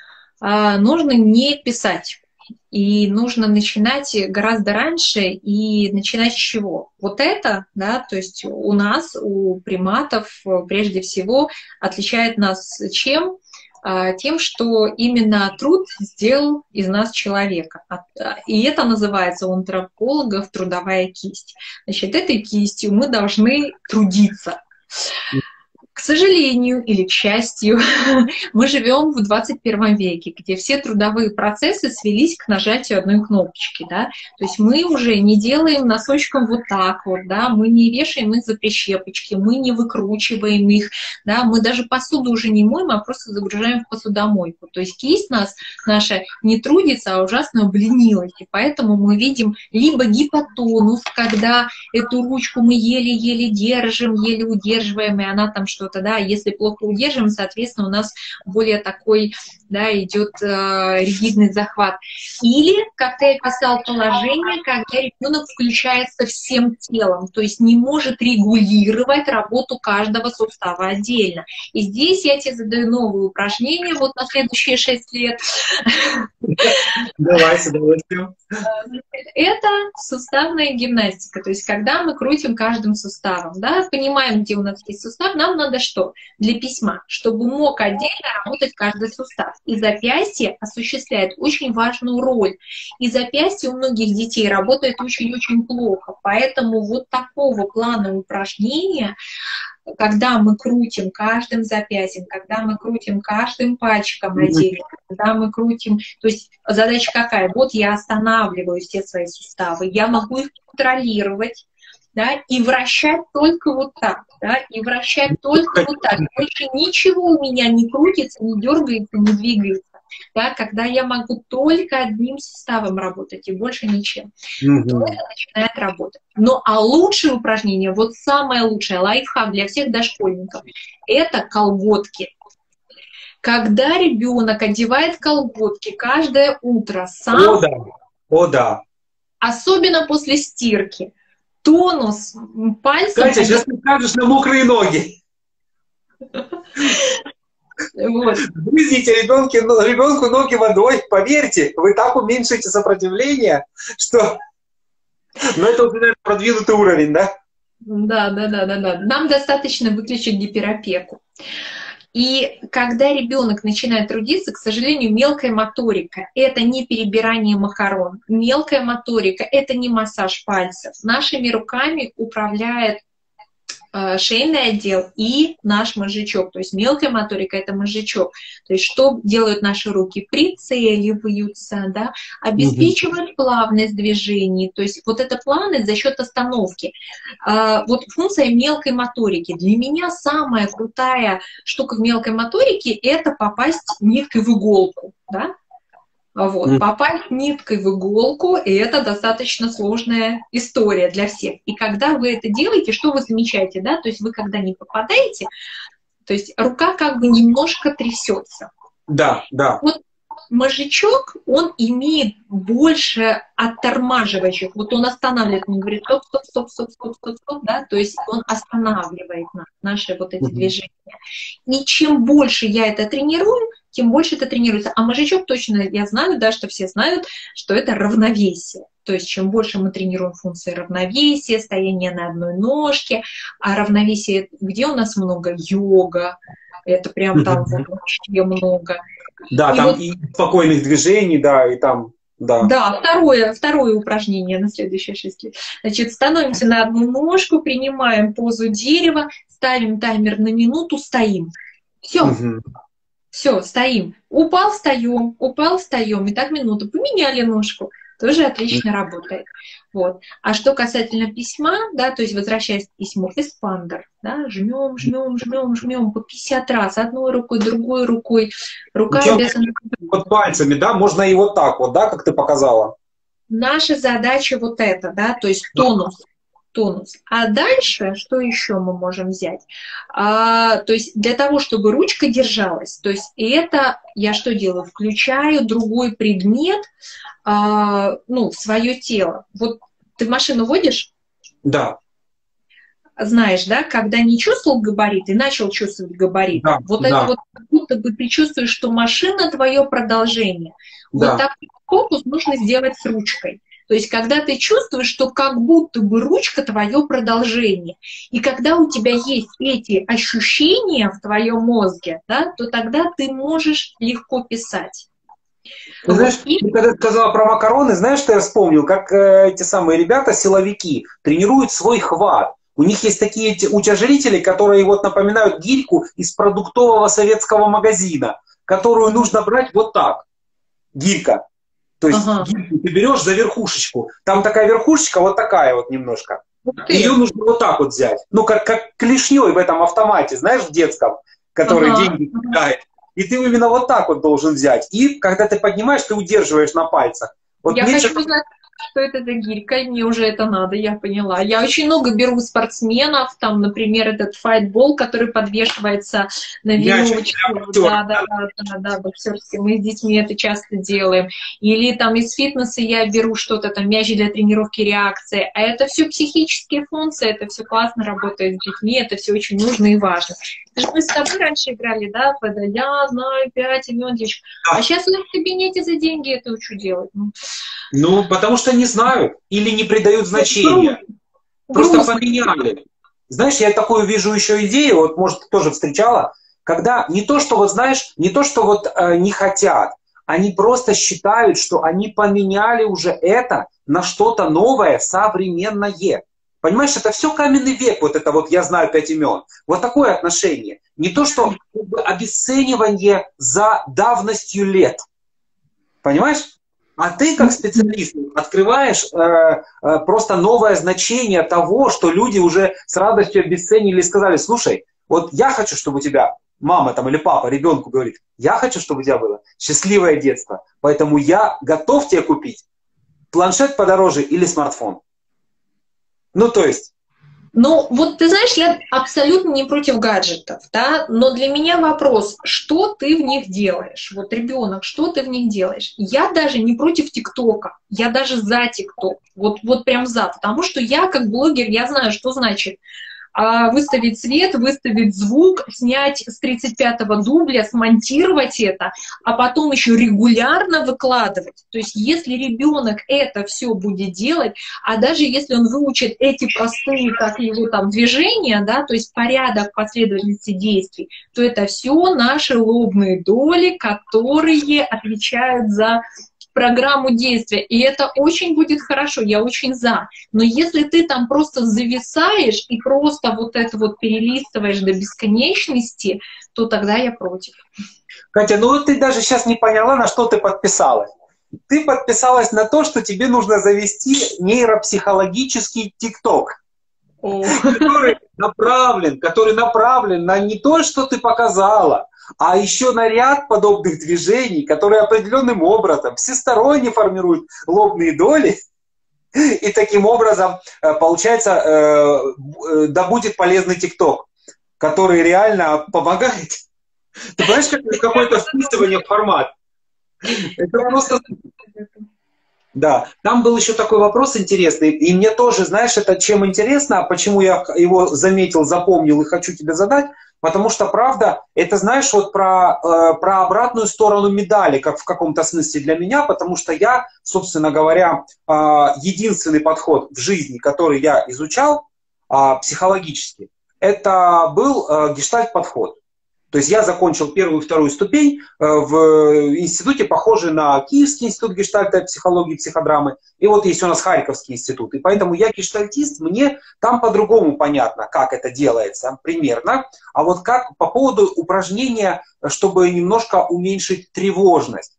[SPEAKER 2] нужно не писать. И нужно начинать гораздо раньше, и начинать с чего? Вот это, да, то есть у нас, у приматов, прежде всего, отличает нас чем? Тем, что именно труд сделал из нас человека. И это называется у антропологов трудовая кисть. Значит, этой кистью мы должны трудиться. К сожалению или к счастью, мы живем в двадцать первом веке, где все трудовые процессы свелись к нажатию одной кнопочки, да, то есть мы уже не делаем носочком вот так вот, да, мы не вешаем их за прищепочки, мы не выкручиваем их, да, мы даже посуду уже не моем, а просто загружаем в посудомойку, то есть кисть нас, наша не трудится, а ужасно обленилась, и поэтому мы видим либо гипотонус, когда эту ручку мы еле-еле держим, еле удерживаем, и она там что-то, да, если плохо удерживаем, соответственно, у нас более такой, да, идет э, ригидный захват. Или, как ты описал, положение, когда ребенок включается всем телом, то есть не может регулировать работу каждого сустава отдельно. И здесь я тебе задаю новые упражнения вот на следующие шесть лет.
[SPEAKER 3] Давай, с удовольствием.
[SPEAKER 2] Это суставная гимнастика, то есть когда мы крутим каждым суставом, да, понимаем, где у нас есть сустав, нам надо что? Для письма, чтобы мог отдельно работать каждый сустав. И запястье осуществляет очень важную роль. И запястье у многих детей работает очень-очень плохо, поэтому вот такого плана упражнения, когда мы крутим каждым запястьем, когда мы крутим каждым пальчиком отдельно, когда мы крутим, то есть задача какая? Вот я останавливаю все свои суставы, я могу их контролировать, да, и вращать только вот так, да, и вращать только вот так. Больше ничего у меня не крутится, не дергается, не двигается. Да, когда я могу только одним суставом работать и больше ничем, mm-hmm. то это начинает работать. Ну, а лучшее упражнение, вот самое лучшее, лайфхак для всех дошкольников, это колготки. Когда ребенок одевает колготки каждое утро сам,
[SPEAKER 3] О, да. О, да.
[SPEAKER 2] особенно после стирки, тонус пальцев...
[SPEAKER 3] Катя, сейчас ты скажешь на мокрые ноги.
[SPEAKER 2] Вот.
[SPEAKER 3] Брызните ребенку, ребенку ноги водой, поверьте, вы так уменьшите сопротивление, что... Но это уже продвинутый уровень, да?
[SPEAKER 2] Да, да, да, да, да. Нам достаточно выключить гиперопеку. И когда ребенок начинает трудиться, к сожалению, мелкая моторика — это не перебирание макарон. Мелкая моторика — это не массаж пальцев. Нашими руками управляет шейный отдел и наш мозжечок. То есть мелкая моторика — это мозжечок. То есть что делают наши руки? Прицеливаются, да, обеспечивают плавность движений. То есть вот эта плавность за счет остановки. Вот функция мелкой моторики. Для меня самая крутая штука в мелкой моторике — это попасть ниткой в иголку, да? Вот. Mm. Попасть ниткой в иголку, и это достаточно сложная история для всех. И когда вы это делаете, что вы замечаете, да? То есть вы когда не попадаете, то есть рука как бы немножко трясется.
[SPEAKER 3] Да, да.
[SPEAKER 2] Вот мозжечок, он имеет больше оттормаживающих. Вот он останавливает, он говорит стоп, стоп, стоп, стоп, стоп, стоп, стоп, да, то есть он останавливает наши вот эти mm-hmm. движения. И чем больше я это тренирую, тем больше это тренируется. А мозжечок точно, я знаю, да, что все знают, что это равновесие. То есть чем больше мы тренируем функции равновесия, стояние на одной ножке, а равновесие, где у нас много? Йога. Это прям там вот вообще много.
[SPEAKER 3] Да,
[SPEAKER 2] и
[SPEAKER 3] там
[SPEAKER 2] вот,
[SPEAKER 3] и спокойных движений, да, и там, да.
[SPEAKER 2] Да, второе, второе упражнение на следующие шесть лет. Значит, становимся на одну ножку, принимаем позу дерева, ставим таймер на минуту, стоим. Все. Угу. Все, стоим. Упал, встаем, упал, встаем. И так минуту. Поменяли ножку. Тоже отлично работает. Вот. А что касательно письма, да, то есть возвращаясь к письму, эспандер, да, жмем, жмем, жмем, жмем по пятьдесят раз, одной рукой, другой рукой. Рука обязана...
[SPEAKER 3] Вот пальцами, да, можно и вот так вот, да, как ты показала.
[SPEAKER 2] Наша задача вот эта, да, то есть тонус. Тонус. А дальше, что еще мы можем взять? А, то есть для того, чтобы ручка держалась, то есть это я что делаю? Включаю другой предмет, а, ну, в свое тело. Вот ты машину водишь?
[SPEAKER 3] Да.
[SPEAKER 2] Знаешь, да, когда не чувствовал габарит и начал чувствовать габарит,
[SPEAKER 3] да,
[SPEAKER 2] вот
[SPEAKER 3] да.
[SPEAKER 2] это вот как будто бы ты чувствуешь, что машина твое продолжение. Да. Вот такой фокус нужно сделать с ручкой. То есть, когда ты чувствуешь, что как будто бы ручка твое продолжение, и когда у тебя есть эти ощущения в твоем мозге, да, то тогда ты можешь легко писать.
[SPEAKER 3] Ты знаешь, и... ты когда сказала про макароны, знаешь, что я вспомнил? Как э, эти самые ребята, силовики, тренируют свой хват. У них есть такие утяжелители, которые вот напоминают гирьку из продуктового советского магазина, которую нужно брать вот так. Гирька. То есть ага. гирьку ты берешь за верхушечку. Там такая верхушечка вот такая вот немножко. Ее нужно вот так вот взять. Ну, как, как клешней в этом автомате, знаешь, в детском, который ага. деньги кидает. И ты именно вот так вот должен взять. И когда ты поднимаешь, ты удерживаешь на пальцах. Вот
[SPEAKER 2] я
[SPEAKER 3] меньше...
[SPEAKER 2] хочу узнать, что это за гирька, мне уже это надо, я поняла. Я очень много беру спортсменов, там, например, этот файтбол, который подвешивается на веревочку. Да, да, да, да, да, боксерский. Мы с детьми это часто делаем. Или там из фитнеса я беру что-то, там, мяч для тренировки реакции. А это все психические функции, это все классно работает с детьми, это все очень нужно и важно. Мы с тобой раньше играли, да, когда я знаю пять имен девочек. А сейчас я в кабинете за деньги это учу делать. Ну,
[SPEAKER 3] ну потому что не знают или не придают значения. Просто грустно. Поменяли. Знаешь, я такую вижу еще идею, вот, может, ты тоже встречала, когда не то, что вот, знаешь, не то, что вот э, не хотят, они просто считают, что они поменяли уже это на что-то новое, современное. Понимаешь, это все каменный век, вот это вот «я знаю пять имен». Вот такое отношение. Не то, что как бы, обесценивание за давностью лет. Понимаешь? А ты, как специалист, открываешь э, э, просто новое значение того, что люди уже с радостью обесценили и сказали: слушай, вот я хочу, чтобы у тебя, мама там или папа ребенку говорит, я хочу, чтобы у тебя было счастливое детство, поэтому я готов тебе купить планшет подороже или смартфон. Ну, то есть...
[SPEAKER 2] Ну, вот ты знаешь, я абсолютно не против гаджетов, да, но для меня вопрос, что ты в них делаешь? Вот ребенок, что ты в них делаешь? Я даже не против ТикТока, я даже за ТикТок, вот, вот прям за, потому что я как блогер, я знаю, что значит выставить свет, выставить звук, снять с тридцать пятого дубля, смонтировать это, а потом еще регулярно выкладывать. То есть если ребенок это все будет делать, а даже если он выучит эти простые, как его там, движения, да, то есть порядок последовательности действий, то это все наши лобные доли, которые отвечают за программу действия, и это очень будет хорошо, я очень за. Но если ты там просто зависаешь и просто вот это вот перелистываешь до бесконечности, то тогда я против.
[SPEAKER 3] Катя, ну вот ты даже сейчас не поняла, на что ты подписалась. Ты подписалась на то, что тебе нужно завести нейропсихологический ТикТок, который направлен, который направлен на не то, что ты показала, а еще на ряд подобных движений, которые определенным образом всесторонне формируют лобные доли, и таким образом, получается, да будет полезный ТикТок, который реально помогает. Ты понимаешь, как какое-то вписывание в формат? Это просто... Да, там был еще такой вопрос интересный, и мне тоже, знаешь, это чем интересно, почему я его заметил, запомнил и хочу тебе задать, потому что, правда, это, знаешь, вот про, э, про обратную сторону медали, как в каком-то смысле для меня, потому что я, собственно говоря, э, единственный подход в жизни, который я изучал э, психологически, это был э, гештальт-подход. То есть я закончил первую и вторую ступень в институте, похожий на Киевский институт гештальта, психологии, психодрамы. И вот есть у нас Харьковский институт. И поэтому я гештальтист, мне там по-другому понятно, как это делается примерно. А вот как по поводу упражнения, чтобы немножко уменьшить тревожность.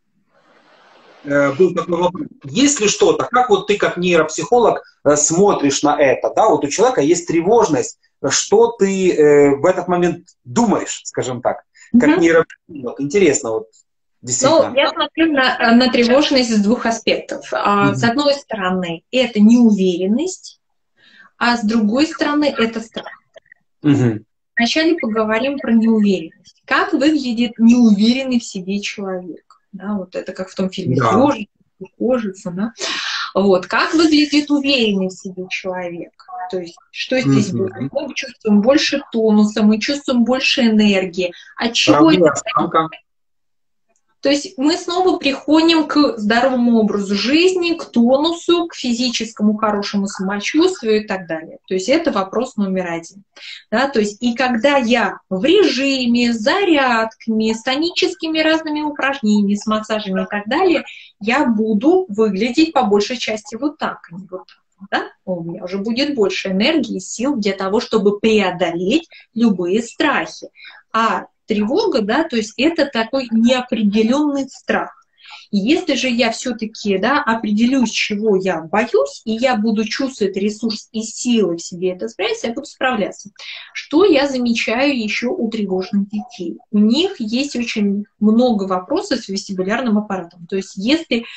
[SPEAKER 3] Был такой вопрос. Есть ли что-то, как вот ты как нейропсихолог смотришь на это? Да, вот у человека есть тревожность. Что ты э, в этот момент думаешь, скажем так, как mm-hmm. нейропсихолог? Интересно, вот, действительно.
[SPEAKER 2] Ну, я смотрю на, на тревожность с двух аспектов. Mm-hmm. С одной стороны, это неуверенность, а с другой стороны, это страх.
[SPEAKER 3] Mm-hmm.
[SPEAKER 2] Вначале поговорим про неуверенность. Как выглядит неуверенный в себе человек? Да, вот это как в том фильме
[SPEAKER 3] да.
[SPEAKER 2] «Кожица», «Кожица», да? Вот. Как выглядит уверенный в себе человек? То есть, что здесь mm-hmm. будет? Мы чувствуем больше тонуса, мы чувствуем больше энергии. От чего это? То есть мы снова приходим к здоровому образу жизни, к тонусу, к физическому хорошему самочувствию и так далее. То есть это вопрос номер один. Да, то есть и когда я в режиме, с зарядками, с тоническими разными упражнениями, с массажами и так далее, я буду выглядеть по большей части вот так, а не вот так. да, у меня уже будет больше энергии и сил для того, чтобы преодолеть любые страхи. А тревога, да, то есть это такой неопределенный страх. И если же я все-таки, да, определюсь, чего я боюсь, и я буду чувствовать ресурс и силы в себе это справиться, я буду справляться. Что я замечаю еще у тревожных детей? У них есть очень много вопросов с вестибулярным аппаратом. То есть если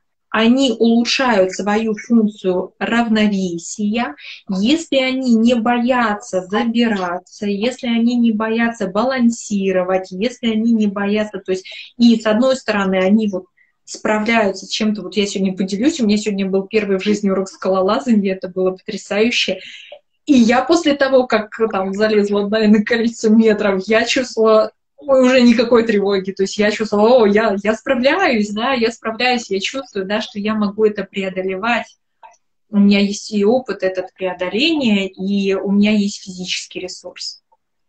[SPEAKER 2] они улучшают свою функцию равновесия, если они не боятся забираться, если они не боятся балансировать, если они не боятся, то есть и с одной стороны они вот справляются с чем-то, вот я сегодня поделюсь, у меня сегодня был первый в жизни урок скалолазания, это было потрясающе, и я после того, как там залезла, наверное, количество метров, я чувствовала уже никакой тревоги, то есть я чувствовала, о, я, я справляюсь, да, я справляюсь, я чувствую, да, что я могу это преодолевать. У меня есть и опыт этот преодоления, и у меня есть физический ресурс.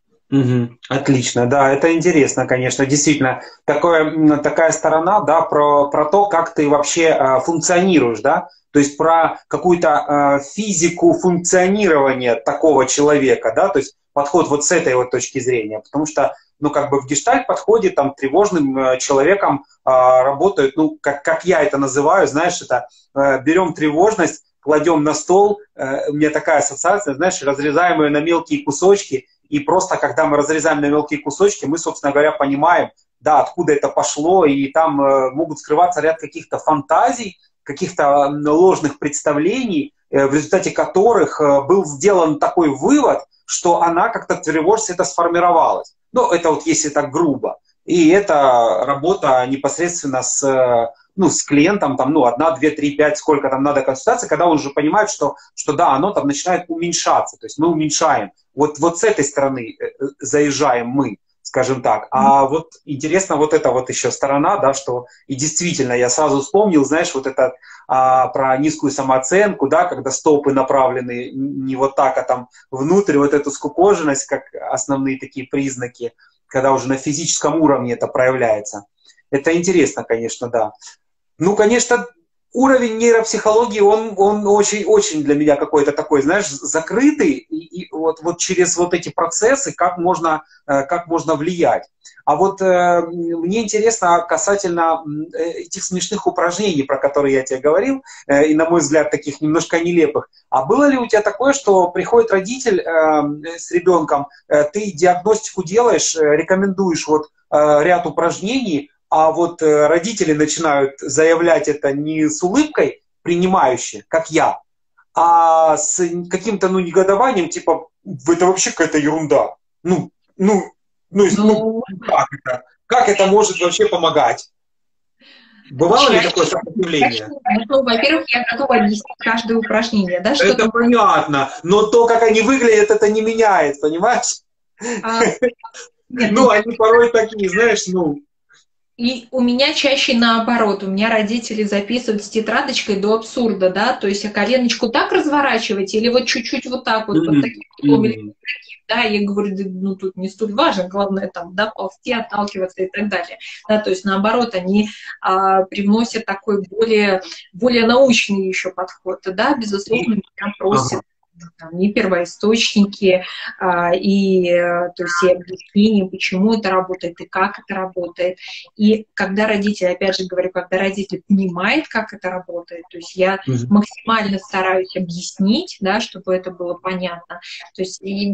[SPEAKER 3] Угу. Отлично, да, это интересно, конечно, действительно, такое, такая сторона, да, про, про то, как ты вообще э, функционируешь, да, то есть про какую-то э, физику функционирования такого человека, да, то есть подход вот с этой вот точки зрения, потому что, ну, как бы в гештальт-подходе там тревожным э, человеком э, работают, ну, как, как я это называю, знаешь, это э, берем тревожность, кладем на стол, э, у меня такая ассоциация, знаешь, разрезаем ее на мелкие кусочки, и просто, когда мы разрезаем на мелкие кусочки, мы, собственно говоря, понимаем, да, откуда это пошло, и там э, могут скрываться ряд каких-то фантазий, каких-то ложных представлений, э, в результате которых э, был сделан такой вывод, что она как-то тревожность это сформировалась. Ну, это вот если так грубо. И это работа непосредственно с, ну, с клиентом, там, ну, одна, две, три, пять, сколько там надо консультаций, когда он уже понимает, что, что да, оно там начинает уменьшаться, то есть мы уменьшаем. Вот, вот с этой стороны заезжаем мы, скажем так. А вот интересно вот эта вот еще сторона, да, что и действительно я сразу вспомнил, знаешь, вот это а, про низкую самооценку, да, когда стопы направлены не вот так, а там внутрь, вот эту скукоженность, как основные такие признаки, когда уже на физическом уровне это проявляется. Это интересно, конечно, да. Ну, конечно, уровень нейропсихологии, он, он очень-очень для меня какой-то такой, знаешь, закрытый, и, и вот, вот через вот эти процессы, как можно, как можно влиять. А вот э, мне интересно касательно этих смешных упражнений, про которые я тебе говорил, э, и, на мой взгляд, таких немножко нелепых. А было ли у тебя такое, что приходит родитель э, с ребенком, э, ты диагностику делаешь, э, рекомендуешь вот э, ряд упражнений, а вот э, родители начинают заявлять это не с улыбкой принимающей, как я, а с каким-то, ну, негодованием, типа, это вообще какая-то ерунда. Ну, ну, ну, ну как это? Как это может вообще помогать? Бывало ли такое сопротивление?
[SPEAKER 2] Ну, во-первых, я готова объяснить каждое упражнение. Да,
[SPEAKER 3] это
[SPEAKER 2] что
[SPEAKER 3] понятно, но то, как они выглядят, это не меняет, понимаешь?
[SPEAKER 2] А, нет,
[SPEAKER 3] ну, они порой такие, знаешь, ну...
[SPEAKER 2] И у меня чаще наоборот. У меня родители записывают с тетрадочкой до абсурда, да, то есть а коленочку так разворачивать или вот чуть-чуть вот так вот,
[SPEAKER 3] Mm-hmm.
[SPEAKER 2] вот таким углом, или
[SPEAKER 3] Mm-hmm.
[SPEAKER 2] да, я говорю, ну тут не столь важно, главное там, да, ползти, отталкиваться и так далее. Да, то есть наоборот, они а, привносят такой более, более научный еще подход, да, безусловно, меня просят там, и первоисточники, а, и, то есть, и объяснение, почему это работает и как это работает. И когда родители, опять же говорю, когда родитель понимает, как это работает, то есть я mm-hmm. максимально стараюсь объяснить, да, чтобы это было понятно. То есть и,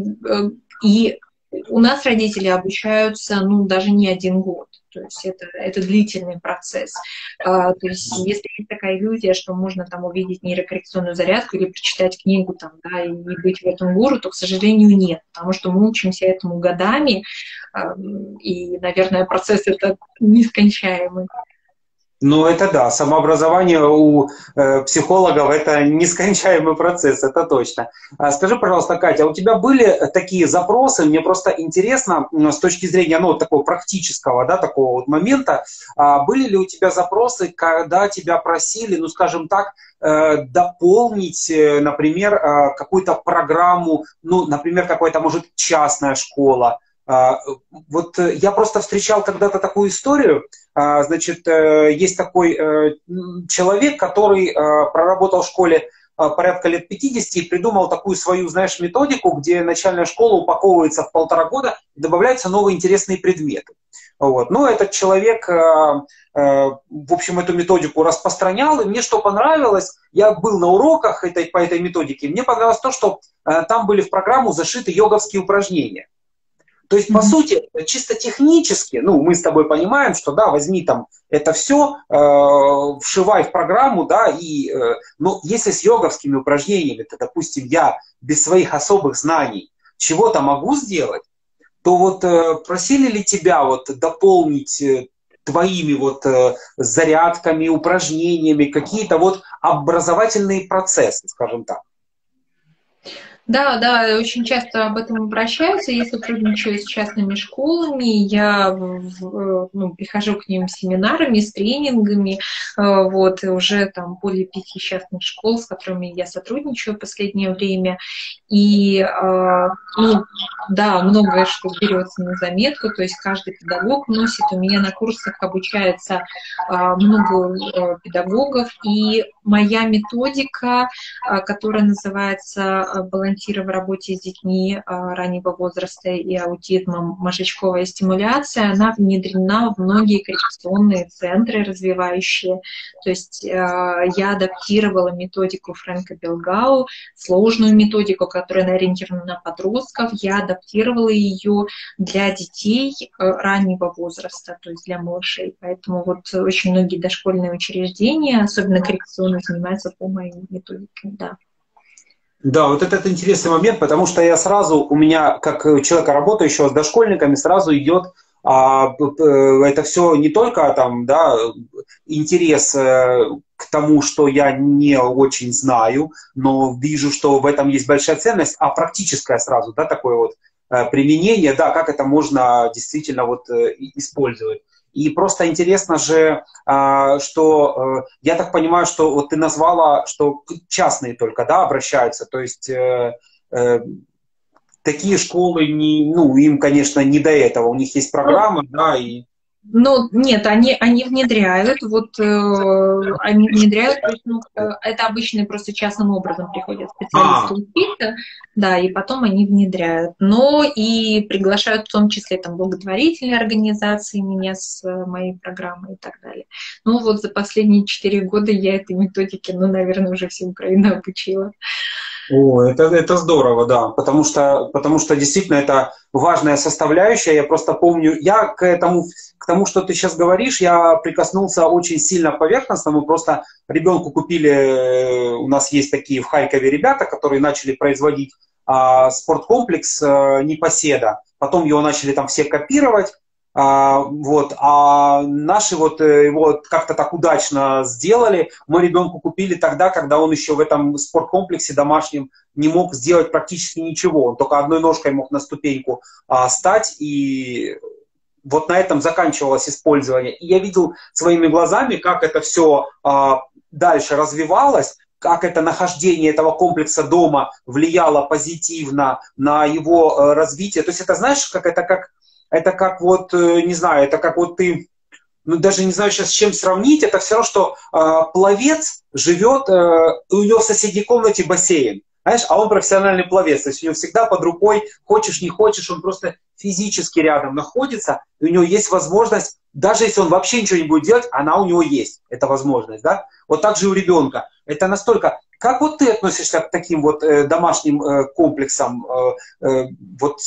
[SPEAKER 2] и у нас родители обучаются, ну, даже не один год. То есть это, это длительный процесс. А, то есть если есть такая иллюзия, что можно там увидеть нейрокоррекционную зарядку или прочитать книгу там, да, и быть в этом гуру, то, к сожалению, нет. Потому что мы учимся этому годами, а, и, наверное, процесс этот нескончаемый.
[SPEAKER 3] Ну, это да, самообразование у э, психологов – это нескончаемый процесс, это точно. А скажи, пожалуйста, Катя, у тебя были такие запросы, мне просто интересно, с точки зрения, ну, такого практического, да, такого вот момента, а были ли у тебя запросы, когда тебя просили, ну, скажем так, э, дополнить, э, например, э, какую-то программу, ну, например, какая-то, может, частная школа. Uh, вот uh, я просто встречал когда-то такую историю, uh, значит, uh, есть такой uh, человек, который uh, проработал в школе порядка лет пятидесяти и придумал такую свою, знаешь, методику, где начальная школа упаковывается в полтора года, и добавляются новые интересные предметы. Вот. Но этот человек, в общем, эту методику распространял, и мне что понравилось, я был на уроках этой, по этой методике, мне понравилось то, что там были в программу зашиты йоговские упражнения. То есть, по mm-hmm. сути, чисто технически, ну, мы с тобой понимаем, что, да, возьми там это все, э, вшивай в программу, да, и, э, ну, если с йоговскими упражнениями, то, допустим, я без своих особых знаний чего-то могу сделать, то вот э, просили ли тебя вот дополнить э, твоими вот э, зарядками, упражнениями, какие-то вот образовательные процессы, скажем так?
[SPEAKER 2] Да, да, очень часто об этом обращаются. Я сотрудничаю с частными школами, я ну, прихожу к ним с семинарами, с тренингами. Вот, и уже там более пяти частных школ, с которыми я сотрудничаю в последнее время. И, ну, да, многое что берется на заметку, то есть каждый педагог носит. У меня на курсах обучается много педагогов, и моя методика, которая называется «Балансирование в работе с детьми раннего возраста и аутизмом, мозжечковая стимуляция», она внедрена в многие коррекционные центры развивающие. То есть я адаптировала методику Фрэнка Белгау, сложную методику, которая ориентирована на подростков, я адаптировала ее для детей раннего возраста, то есть для малышей. Поэтому вот очень многие дошкольные учреждения, особенно коррекционные, занимаются по моей методике, да.
[SPEAKER 3] Да, вот этот интересный момент, потому что я сразу, у меня, как человека, работающего с дошкольниками, сразу идет а, это все не только там, да, интерес к тому, что я не очень знаю, но вижу, что в этом есть большая ценность, а практическое сразу, да, такое вот применение, да, как это можно действительно вот использовать. И просто интересно же, что я так понимаю, что вот ты назвала, что частные только, да, обращаются, то есть э, э, такие школы, не, ну, им, конечно, не до этого, у них есть программа, да, и...
[SPEAKER 2] Ну, нет, они, они внедряют, вот э, они внедряют, то есть, ну, э, это обычно просто частным образом приходят специалисты учиться, да, и потом они внедряют. Но и приглашают в том числе там благотворительные организации меня с моей программой и так далее. Ну, вот за последние четыре года я этой методике, ну, наверное, уже всю Украину обучила.
[SPEAKER 3] О, это, это здорово, да, потому что, потому что действительно это важная составляющая. Я просто помню, я к этому, к тому, что ты сейчас говоришь, я прикоснулся очень сильно поверхностно. Мы просто ребенку купили, у нас есть такие в Харькове ребята, которые начали производить а, спорткомплекс а, Непоседа. Потом его начали там все копировать. А, вот, а наши вот его как-то так удачно сделали. Мы ребенку купили тогда, когда он еще в этом спорткомплексе домашнем не мог сделать практически ничего. Он только одной ножкой мог на ступеньку а, стать, и вот на этом заканчивалось использование. И я видел своими глазами, как это все а, дальше развивалось, как это нахождение этого комплекса дома влияло позитивно на его а, развитие. То есть это, знаешь, как это как... Это как вот, не знаю, это как вот ты, ну даже не знаю сейчас с чем сравнить, это все равно, что э, пловец живет, э, у него в соседней комнате бассейн, знаешь, а он профессиональный пловец, то есть у него всегда под рукой, хочешь не хочешь, он просто физически рядом находится, и у него есть возможность, даже если он вообще ничего не будет делать, она у него есть, эта возможность, да. Вот так же и у ребенка. Это настолько... Как вот ты относишься к таким вот э, домашним э, комплексам, э, э, вот...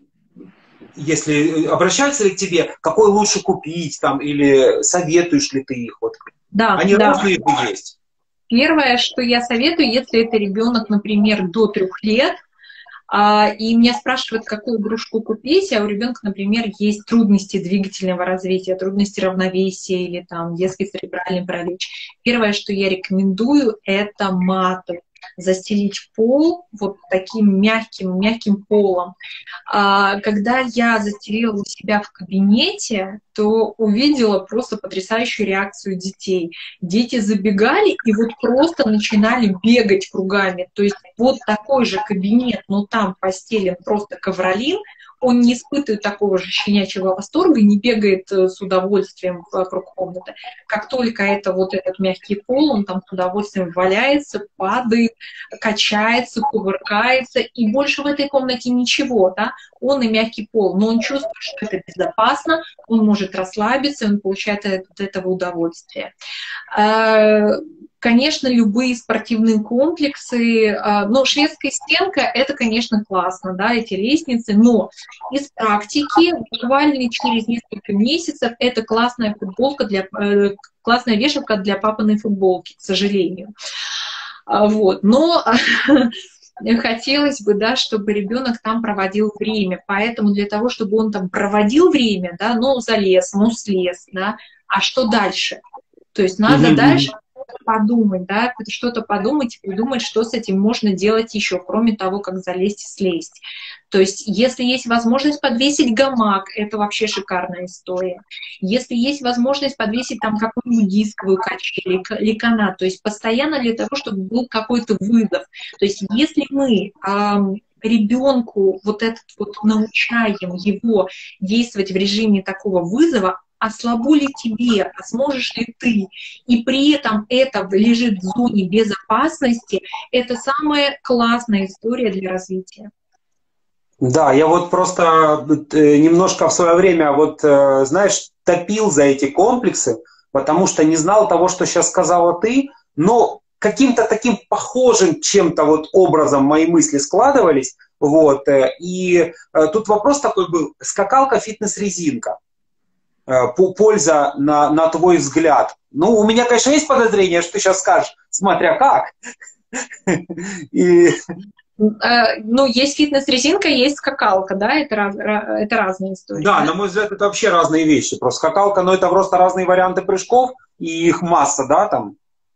[SPEAKER 3] Если обращаются ли к тебе, какой лучше купить там, или советуешь ли ты их? Вот.
[SPEAKER 2] Да,
[SPEAKER 3] они
[SPEAKER 2] да.
[SPEAKER 3] разные есть.
[SPEAKER 2] Первое, что я советую, если это ребенок, например, до трех лет, а, и меня спрашивают, какую игрушку купить, а у ребенка, например, есть трудности двигательного развития, трудности равновесия или там детский церебральный паралич. Первое, что я рекомендую, это маты. Застелить пол вот таким мягким, мягким полом. А, когда я застелила у себя в кабинете, то увидела просто потрясающую реакцию детей. Дети забегали и вот просто начинали бегать кругами. То есть вот такой же кабинет, но там постелен просто ковролин, он не испытывает такого же щенячьего восторга и не бегает с удовольствием вокруг комнаты. Как только это вот этот мягкий пол, он там с удовольствием валяется, падает, качается, кувыркается, и больше в этой комнате ничего, да, он и мягкий пол, но он чувствует, что это безопасно, он может расслабиться, он получает от этого удовольствие. Конечно, любые спортивные комплексы, но шведская стенка, это, конечно, классно, да, эти лестницы, но из практики буквально через несколько месяцев это классная футболка для, классная вешалка для папиной футболки, к сожалению. Вот, но хотелось бы, да, чтобы ребенок там проводил время, поэтому для того, чтобы он там проводил время, да, ну, залез, ну, слез, да, а что дальше? То есть надо mm-hmm. дальше подумать, да, что-то подумать и придумать, что с этим можно делать еще, кроме того, как залезть и слезть. То есть, если есть возможность подвесить гамак, это вообще шикарная история. Если есть возможность подвесить там какую-нибудь дисковую качель или канат, то есть постоянно для того, чтобы был какой-то вызов. То есть, если мы эм, ребенку вот этот вот научаем его действовать в режиме такого вызова, а слабо ли тебе, а сможешь ли ты, и при этом это лежит в зоне безопасности, это самая классная история для развития.
[SPEAKER 3] Да, я вот просто немножко в свое время, вот, знаешь, топил за эти комплексы, потому что не знал того, что сейчас сказала ты, но каким-то таким похожим чем-то вот образом мои мысли складывались, вот, и тут вопрос такой был: скакалка, фитнес-резинка. Польза на, на твой взгляд. Ну, у меня, конечно, есть подозрение, что ты сейчас скажешь, смотря как. И...
[SPEAKER 2] Ну, есть фитнес-резинка, есть скакалка, да, это, раз, это разные истории.
[SPEAKER 3] Да, на мой взгляд, это вообще разные вещи. Просто скакалка, но это просто разные варианты прыжков, и их масса, да, там.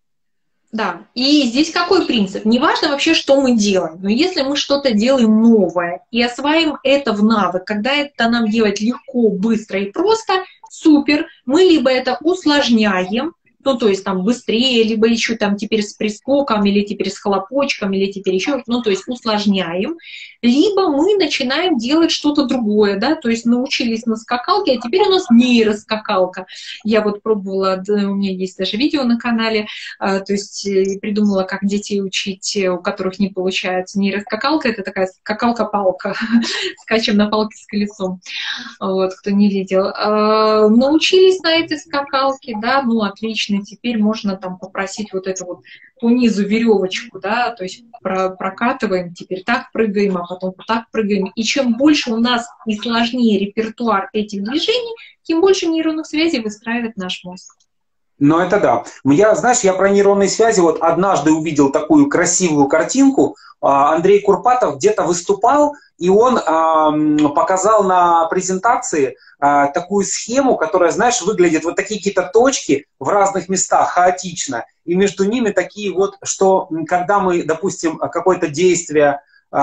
[SPEAKER 2] Да, и здесь какой принцип? Неважно вообще, что мы делаем, но если мы что-то делаем новое и осваиваем это в навык, когда это нам делать легко, быстро и просто, супер, мы либо это усложняем, ну, то есть там быстрее, либо еще там теперь с прискоком, или теперь с хлопочком, или теперь еще, ну, то есть усложняем, либо мы начинаем делать что-то другое, да, то есть научились на скакалке, а теперь у нас нейроскакалка. Я вот пробовала, да, у меня есть даже видео на канале, а, то есть придумала, как детей учить, у которых не получается. Нейроскакалка — это такая скакалка-палка, скачем на палке с колесом, вот, кто не видел. А, научились на этой скакалке, да, ну, отлично. Теперь можно там попросить вот эту вот по низу веревочку, да, то есть про прокатываем, теперь так прыгаем, а потом так прыгаем. И чем больше у нас и сложнее репертуар этих движений, тем больше нейронных связей выстраивает наш мозг.
[SPEAKER 3] Ну, это да. Я, знаешь, я про нейронные связи вот однажды увидел такую красивую картинку. Андрей Курпатов где-то выступал, и он э, показал на презентации э, такую схему, которая, знаешь, выглядит вот такие какие-то точки в разных местах хаотично, и между ними такие вот, что когда мы, допустим, какое-то действие э,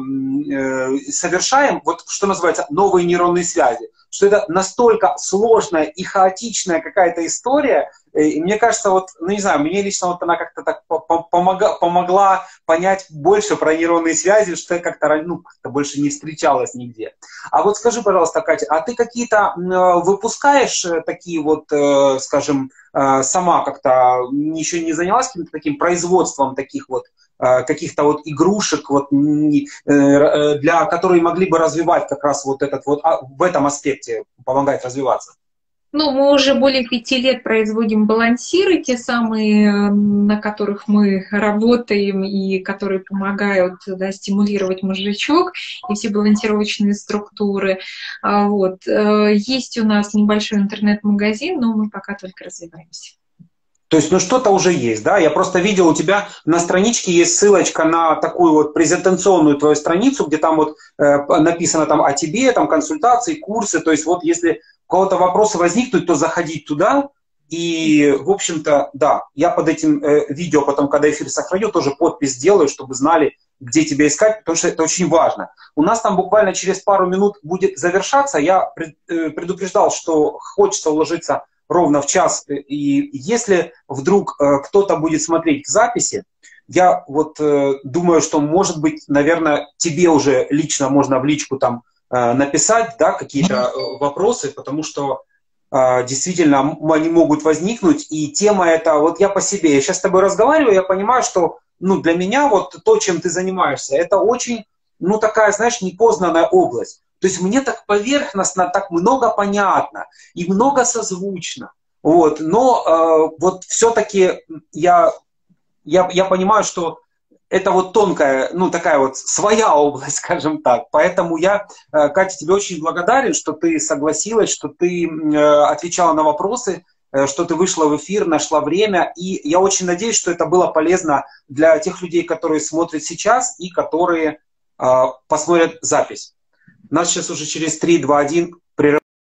[SPEAKER 3] э, совершаем, вот что называется новые нейронные связи, что это настолько сложная и хаотичная какая-то история. И мне кажется, вот, ну не знаю, мне лично вот она как-то так помогла, помогла понять больше про нейронные связи, что я как-то, ну, как-то больше не встречалась нигде. А вот скажи, пожалуйста, Катя, а ты какие-то выпускаешь такие вот, скажем, сама как-то еще не занялась каким-то таким производством таких вот каких-то вот игрушек, вот, для, которые могли бы развивать как раз вот этот вот, в этом аспекте помогать развиваться?
[SPEAKER 2] Ну, мы уже более пяти лет производим балансиры, те самые, на которых мы работаем и которые помогают, да, стимулировать мозжечок и все балансировочные структуры. Вот. Есть у нас небольшой интернет-магазин, но мы пока только развиваемся.
[SPEAKER 3] То есть, ну что-то уже есть, да? Я просто видел, у тебя на страничке есть ссылочка на такую вот презентационную твою страницу, где там вот э, написано там о тебе, там консультации, курсы. То есть вот если у кого-то вопросы возникнут, то заходить туда. И, в общем-то, да, я под этим э, видео потом, когда эфир сохраню, тоже подпись сделаю, чтобы знали, где тебя искать, потому что это очень важно. У нас там буквально через пару минут будет завершаться. Я пред, э, предупреждал, что хочется уложиться ровно в час. И если вдруг э, кто-то будет смотреть записи, я вот э, думаю, что, может быть, наверное, тебе уже лично можно в личку там написать, да, какие-то вопросы, потому что действительно они могут возникнуть, и тема эта, вот я по себе, я сейчас с тобой разговариваю, я понимаю, что, ну, для меня вот то, чем ты занимаешься, это очень, ну, такая, знаешь, непознанная область. То есть мне так поверхностно, так много понятно и много созвучно, вот, но э, вот все-таки я, я, я понимаю, что это вот тонкая, ну, такая вот своя область, скажем так. Поэтому я, Катя, тебе очень благодарен, что ты согласилась, что ты отвечала на вопросы, что ты вышла в эфир, нашла время. И я очень надеюсь, что это было полезно для тех людей, которые смотрят сейчас и которые посмотрят запись. У нас сейчас уже через три, два, один